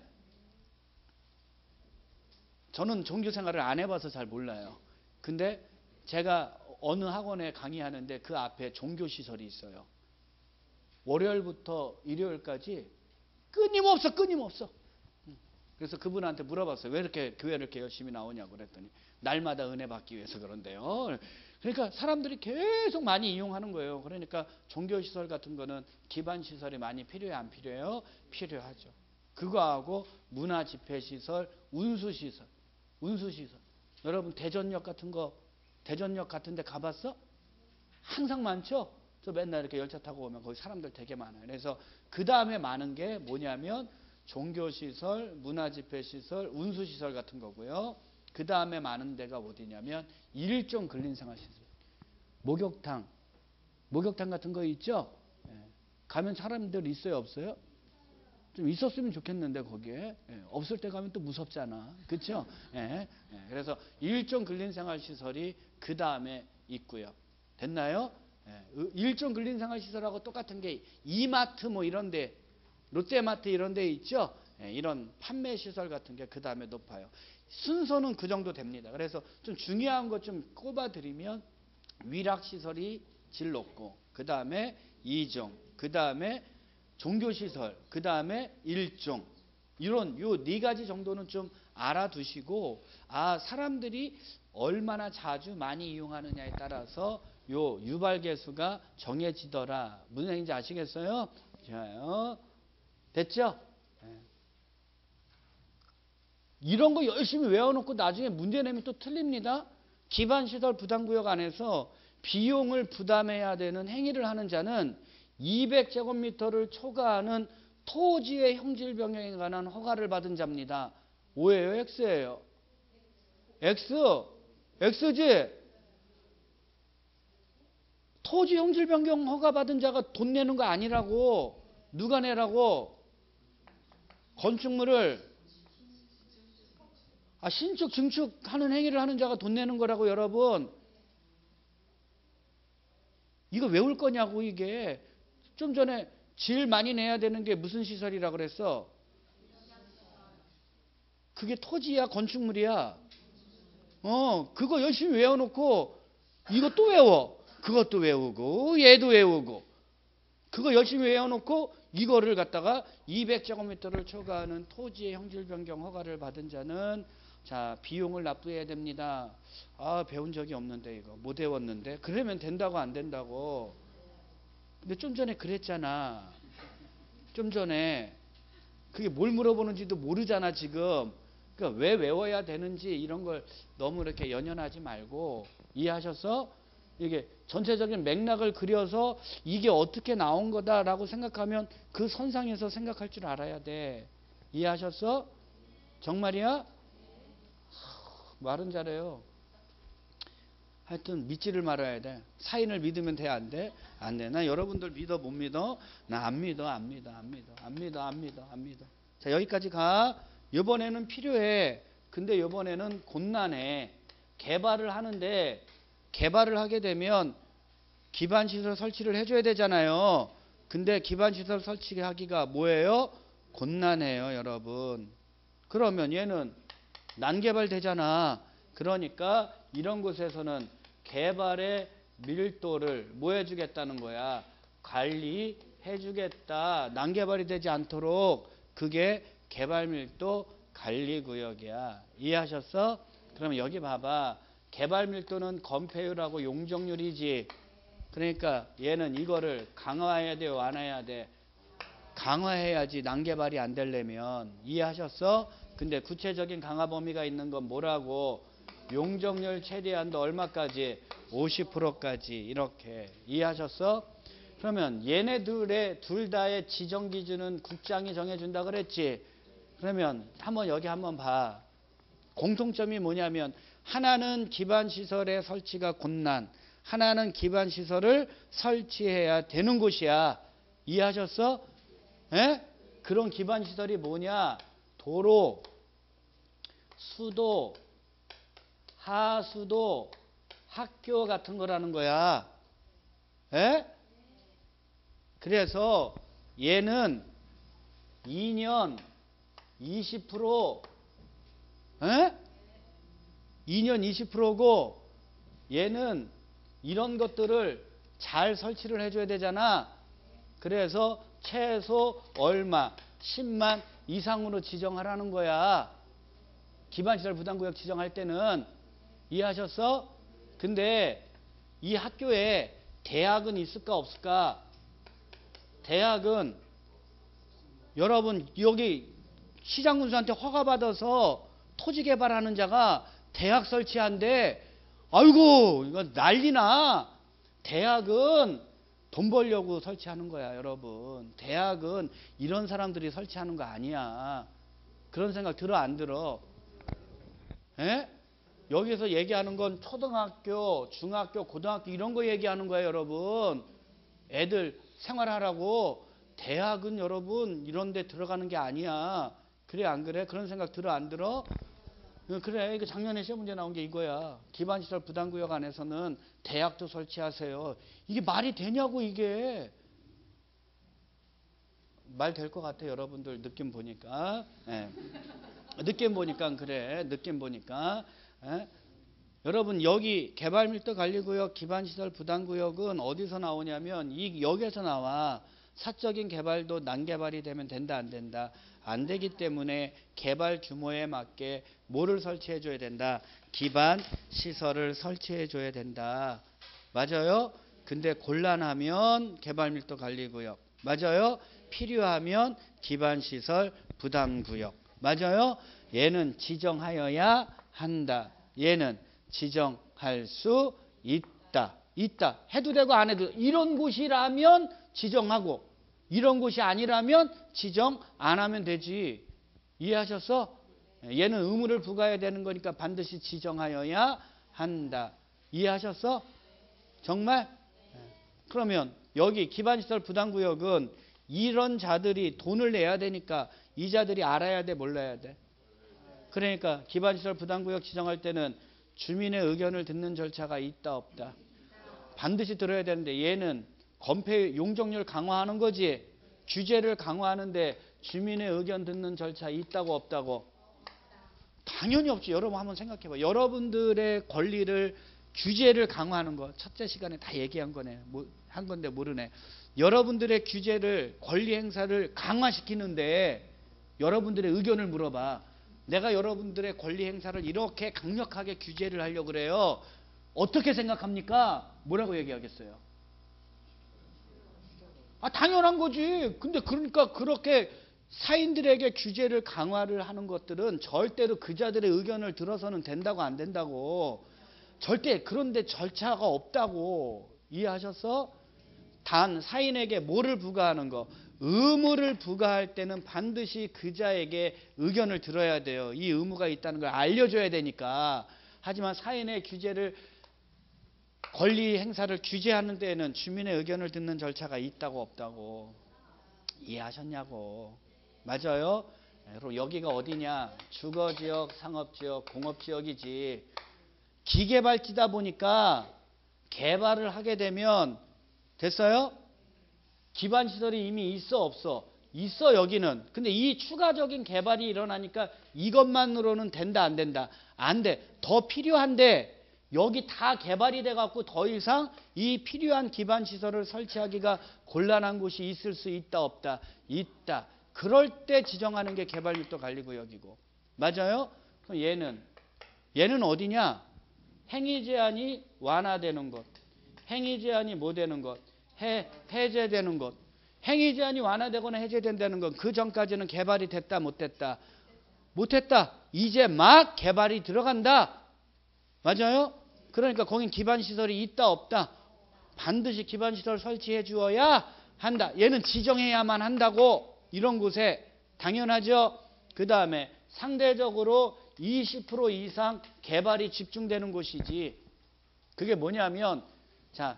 저는 종교생활을 안 해봐서 잘 몰라요. 근데 제가 어느 학원에 강의하는데 그 앞에 종교시설이 있어요. 월요일부터 일요일까지 끊임없어 끊임없어. 그래서 그분한테 물어봤어요. 왜 이렇게 교회를 이렇게 열심히 나오냐고 그랬더니 날마다 은혜 받기 위해서 그런데요. 그러니까 사람들이 계속 많이 이용하는 거예요. 그러니까 종교시설 같은 거는 기반시설이 많이 필요해 안 필요해요? 필요하죠. 그거하고 문화집회시설, 운수시설. 운수시설. 여러분 대전역 같은 거, 대전역 같은 데 가봤어? 항상 많죠? 저 맨날 이렇게 열차 타고 오면 거기 사람들 되게 많아요. 그래서 그 다음에 많은 게 뭐냐면 종교시설, 문화집회시설, 운수시설 같은 거고요. 그 다음에 많은 데가 어디냐면 일종 근린생활시설. 목욕탕. 목욕탕 같은 거 있죠? 예. 가면 사람들 있어요, 없어요? 좀 있었으면 좋겠는데 거기에. 예. 없을 때 가면 또 무섭잖아. 그렇죠? 예. 예. 그래서 일종 근린생활시설이 그 다음에 있고요. 됐나요? 예, 일종 근린생활시설하고 똑같은 게 이마트 뭐 이런데, 롯데마트 이런데 있죠. 예, 이런 판매시설 같은 게 그 다음에 높아요. 순서는 그 정도 됩니다. 그래서 좀 중요한 것 좀 꼽아드리면 위락시설이 제일 높고, 그 다음에 이종, 그 다음에 종교시설, 그 다음에 일종, 이런 요 네 가지 정도는 좀 알아두시고, 아 사람들이 얼마나 자주 많이 이용하느냐에 따라서 요 유발개수가 정해지더라. 무슨 얘기인지 아시겠어요? 좋아요. 됐죠? 네. 이런 거 열심히 외워놓고 나중에 문제 내면 또 틀립니다. 기반시설 부담구역 안에서 비용을 부담해야 되는 행위를 하는 자는 이백 제곱미터를 초과하는 토지의 형질 변경에 관한 허가를 받은 자입니다. O예요? X예요? X. X지? 토지 형질 변경 허가 받은 자가 돈 내는 거 아니라고. 누가 내라고? 건축물을 아, 신축, 증축하는 행위를 하는 자가 돈 내는 거라고, 여러분. 이거 외울 거냐고, 이게. 좀 전에 질 많이 내야 되는 게 무슨 시설이라 그랬어? 그게 토지야, 건축물이야. 어, 그거 열심히 외워놓고 이것도 외워. 그것도 외우고 얘도 외우고. 그거 열심히 외워놓고 이거를 갖다가 이백 제곱미터를 초과하는 토지의 형질 변경 허가를 받은 자는 자 비용을 납부해야 됩니다. 아 배운 적이 없는데 이거 못 외웠는데. 그러면 된다고 안 된다고. 근데 좀 전에 그랬잖아. 좀 전에 그게 뭘 물어보는지도 모르잖아 지금. 그러니까 왜 외워야 되는지 이런 걸 너무 이렇게 연연하지 말고. 이해하셨어? 이게 전체적인 맥락을 그려서 이게 어떻게 나온 거다라고 생각하면 그 선상에서 생각할 줄 알아야 돼. 이해하셨어? 정말이야? 말은 잘해요. 하여튼 믿지를 말아야 돼. 사인을 믿으면 돼? 안 돼? 안 돼. 나 여러분들 믿어 못 믿어? 나 안 믿어 안 믿어 안 믿어 안 믿어 안 믿어 안 믿어. 자 여기까지 가. 이번에는 필요해. 근데 이번에는 곤란해. 개발을 하는데 개발을 하게 되면 기반시설 설치를 해줘야 되잖아요. 근데 기반시설 설치하기가 뭐예요? 곤란해요, 여러분. 그러면 얘는 난개발 되잖아. 그러니까 이런 곳에서는 개발의 밀도를 뭐 해주겠다는 거야? 관리해주겠다. 난개발이 되지 않도록. 그게 개발밀도 관리구역이야. 이해하셨어? 그러면 여기 봐봐. 개발밀도는 건폐율하고 용적률이지. 그러니까 얘는 이거를 강화해야 돼요? 안 해야 돼? 강화해야지. 난개발이 안 되려면. 이해하셨어? 근데 구체적인 강화 범위가 있는 건 뭐라고? 용적률 최대한도 얼마까지? 오십 퍼센트까지. 이렇게. 이해하셨어? 그러면 얘네들의 둘 다의 지정 기준은 국장이 정해준다 그랬지? 그러면 한번 여기 한번 봐. 공통점이 뭐냐면 하나는 기반시설의 설치가 곤란, 하나는 기반시설을 설치해야 되는 곳이야. 이해하셨어? 에? 그런 기반시설이 뭐냐? 도로, 수도, 하수도, 학교 같은 거라는 거야. 에? 그래서 얘는 이 년 이십 퍼센트, 에? 이 년 이십 퍼센트고 얘는 이런 것들을 잘 설치를 해줘야 되잖아. 그래서 최소 얼마, 십만 이상으로 지정하라는 거야. 기반시설 부담구역 지정할 때는. 이해하셨어? 근데 이 학교에 대학은 있을까 없을까? 대학은 여러분 여기 시장군수한테 허가받아서 토지 개발하는 자가 대학 설치한대. 아이고 이거 난리나. 대학은 돈 벌려고 설치하는 거야, 여러분. 대학은 이런 사람들이 설치하는 거 아니야. 그런 생각 들어 안 들어? 에? 여기서 얘기하는 건 초등학교, 중학교, 고등학교 이런 거 얘기하는 거예요, 여러분. 애들 생활하라고. 대학은 여러분 이런 데 들어가는 게 아니야. 그래 안 그래? 그런 생각 들어 안 들어? 그래, 이거 작년에 시험 문제 나온 게 이거야. 기반시설 부담구역 안에서는 대학도 설치하세요. 이게 말이 되냐고, 이게. 말 될 것 같아, 여러분들 느낌 보니까. 예. 느낌 보니까 그래, 느낌 보니까. 예. 여러분, 여기 개발밀도 관리구역, 기반시설 부담구역은 어디서 나오냐면 이 여기에서 나와. 사적인 개발도 난개발이 되면 된다, 안 된다? 안 되기 때문에 개발 규모에 맞게 뭐를 설치해 줘야 된다? 기반 시설을 설치해 줘야 된다. 맞아요? 근데 곤란하면 개발밀도 관리구역. 맞아요? 필요하면 기반 시설 부담구역. 맞아요? 얘는 지정하여야 한다. 얘는 지정할 수 있다. 있다. 해도 되고 안 해도 이런 곳이라면 지정하고 이런 곳이 아니라면 지정 안 하면 되지. 이해하셨어? 얘는 의무를 부과해야 되는 거니까 반드시 지정하여야 한다. 이해하셨어? 정말? 그러면 여기 기반시설 부담구역은 이런 자들이 돈을 내야 되니까 이 자들이 알아야 돼, 몰라야 돼? 그러니까 기반시설 부담구역 지정할 때는 주민의 의견을 듣는 절차가 있다, 없다? 반드시 들어야 되는데 얘는 건폐 용적률 강화하는 거지. 규제를 강화하는데 주민의 의견 듣는 절차 있다고, 없다고? 당연히 없지. 여러분 한번 생각해 봐. 여러분들의 권리를 규제를 강화하는 거 첫째 시간에 다 얘기한 거네. 뭐, 한 건데 모르네. 여러분들의 규제를 권리 행사를 강화시키는데 여러분들의 의견을 물어봐. 내가 여러분들의 권리 행사를 이렇게 강력하게 규제를 하려고 그래요. 어떻게 생각합니까? 뭐라고 얘기하겠어요? 아, 당연한 거지. 근데 그러니까 그렇게 사인들에게 규제를 강화를 하는 것들은 절대로 그자들의 의견을 들어서는 된다고, 안 된다고. 절대 그런데 절차가 없다고. 이해하셨어? 단 사인에게 뭐를 부과하는 거? 의무를 부과할 때는 반드시 그자에게 의견을 들어야 돼요. 이 의무가 있다는 걸 알려줘야 되니까. 하지만 사인의 규제를 권리 행사를 규제하는 데에는 주민의 의견을 듣는 절차가 있다고, 없다고? 이해하셨냐고. 맞아요? 그럼 여기가 어디냐? 주거지역, 상업지역, 공업지역이지. 기개발지다 보니까 개발을 하게 되면 됐어요? 기반시설이 이미 있어, 없어? 있어, 여기는. 근데 이 추가적인 개발이 일어나니까 이것만으로는 된다, 안 된다? 안 돼. 더 필요한데 여기 다 개발이 돼갖고 더 이상 이 필요한 기반시설을 설치하기가 곤란한 곳이 있을 수 있다, 없다? 있다. 그럴 때 지정하는 게 개발밀도 관리구역이고. 맞아요? 그럼 얘는 얘는 어디냐? 행위 제한이 완화되는 것. 행위 제한이 뭐 되는 것? 해, 해제되는 것. 행위 제한이 완화되거나 해제된다는 건 그 전까지는 개발이 됐다, 못 됐다? 못 했다. 이제 막 개발이 들어간다. 맞아요? 그러니까 거긴 기반시설이 있다, 없다? 반드시 기반시설 설치해 주어야 한다. 얘는 지정해야만 한다고. 이런 곳에. 당연하죠? 그 다음에 상대적으로 이십 퍼센트 이상 개발이 집중되는 곳이지. 그게 뭐냐면, 자,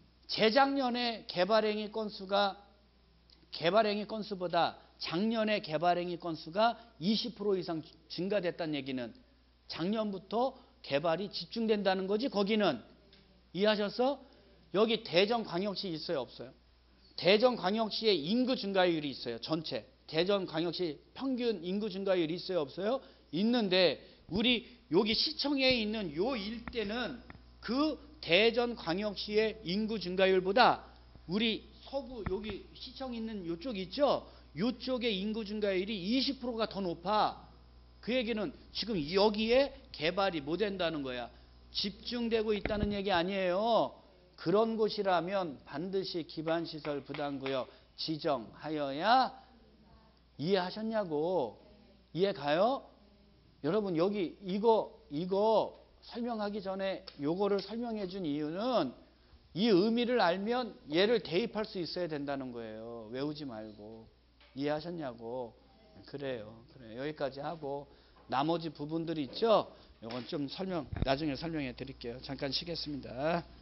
재작년에 개발행위 건수가 개발행위 건수보다 작년에 개발행위 건수가 이십 퍼센트 이상 증가됐다는 얘기는 작년부터 개발이 집중된다는 거지. 거기는. 이해하셨어? 여기 대전광역시 있어요, 없어요? 대전광역시의 인구 증가율이 있어요. 전체 대전광역시 평균 인구 증가율이 있어요, 없어요? 있는데 우리 여기 시청에 있는 요 일대는 그 대전광역시의 인구 증가율보다 우리 서구 여기 시청 있는 요쪽 있죠? 요쪽의 인구 증가율이 이십 퍼센트가 더 높아. 그 얘기는 지금 여기에 개발이 못 된다는 거야. 집중되고 있다는 얘기 아니에요. 그런 곳이라면 반드시 기반시설 부담구역 지정하여야. 이해하셨냐고. 이해 가요? 여러분 여기 이거 이거 설명하기 전에 요거를 설명해 준 이유는 이 의미를 알면 얘를 대입할 수 있어야 된다는 거예요. 외우지 말고. 이해하셨냐고. 그래요. 그래. 여기까지 하고 나머지 부분들이 있죠. 요건 좀 설명 나중에 설명해 드릴게요. 잠깐 쉬겠습니다.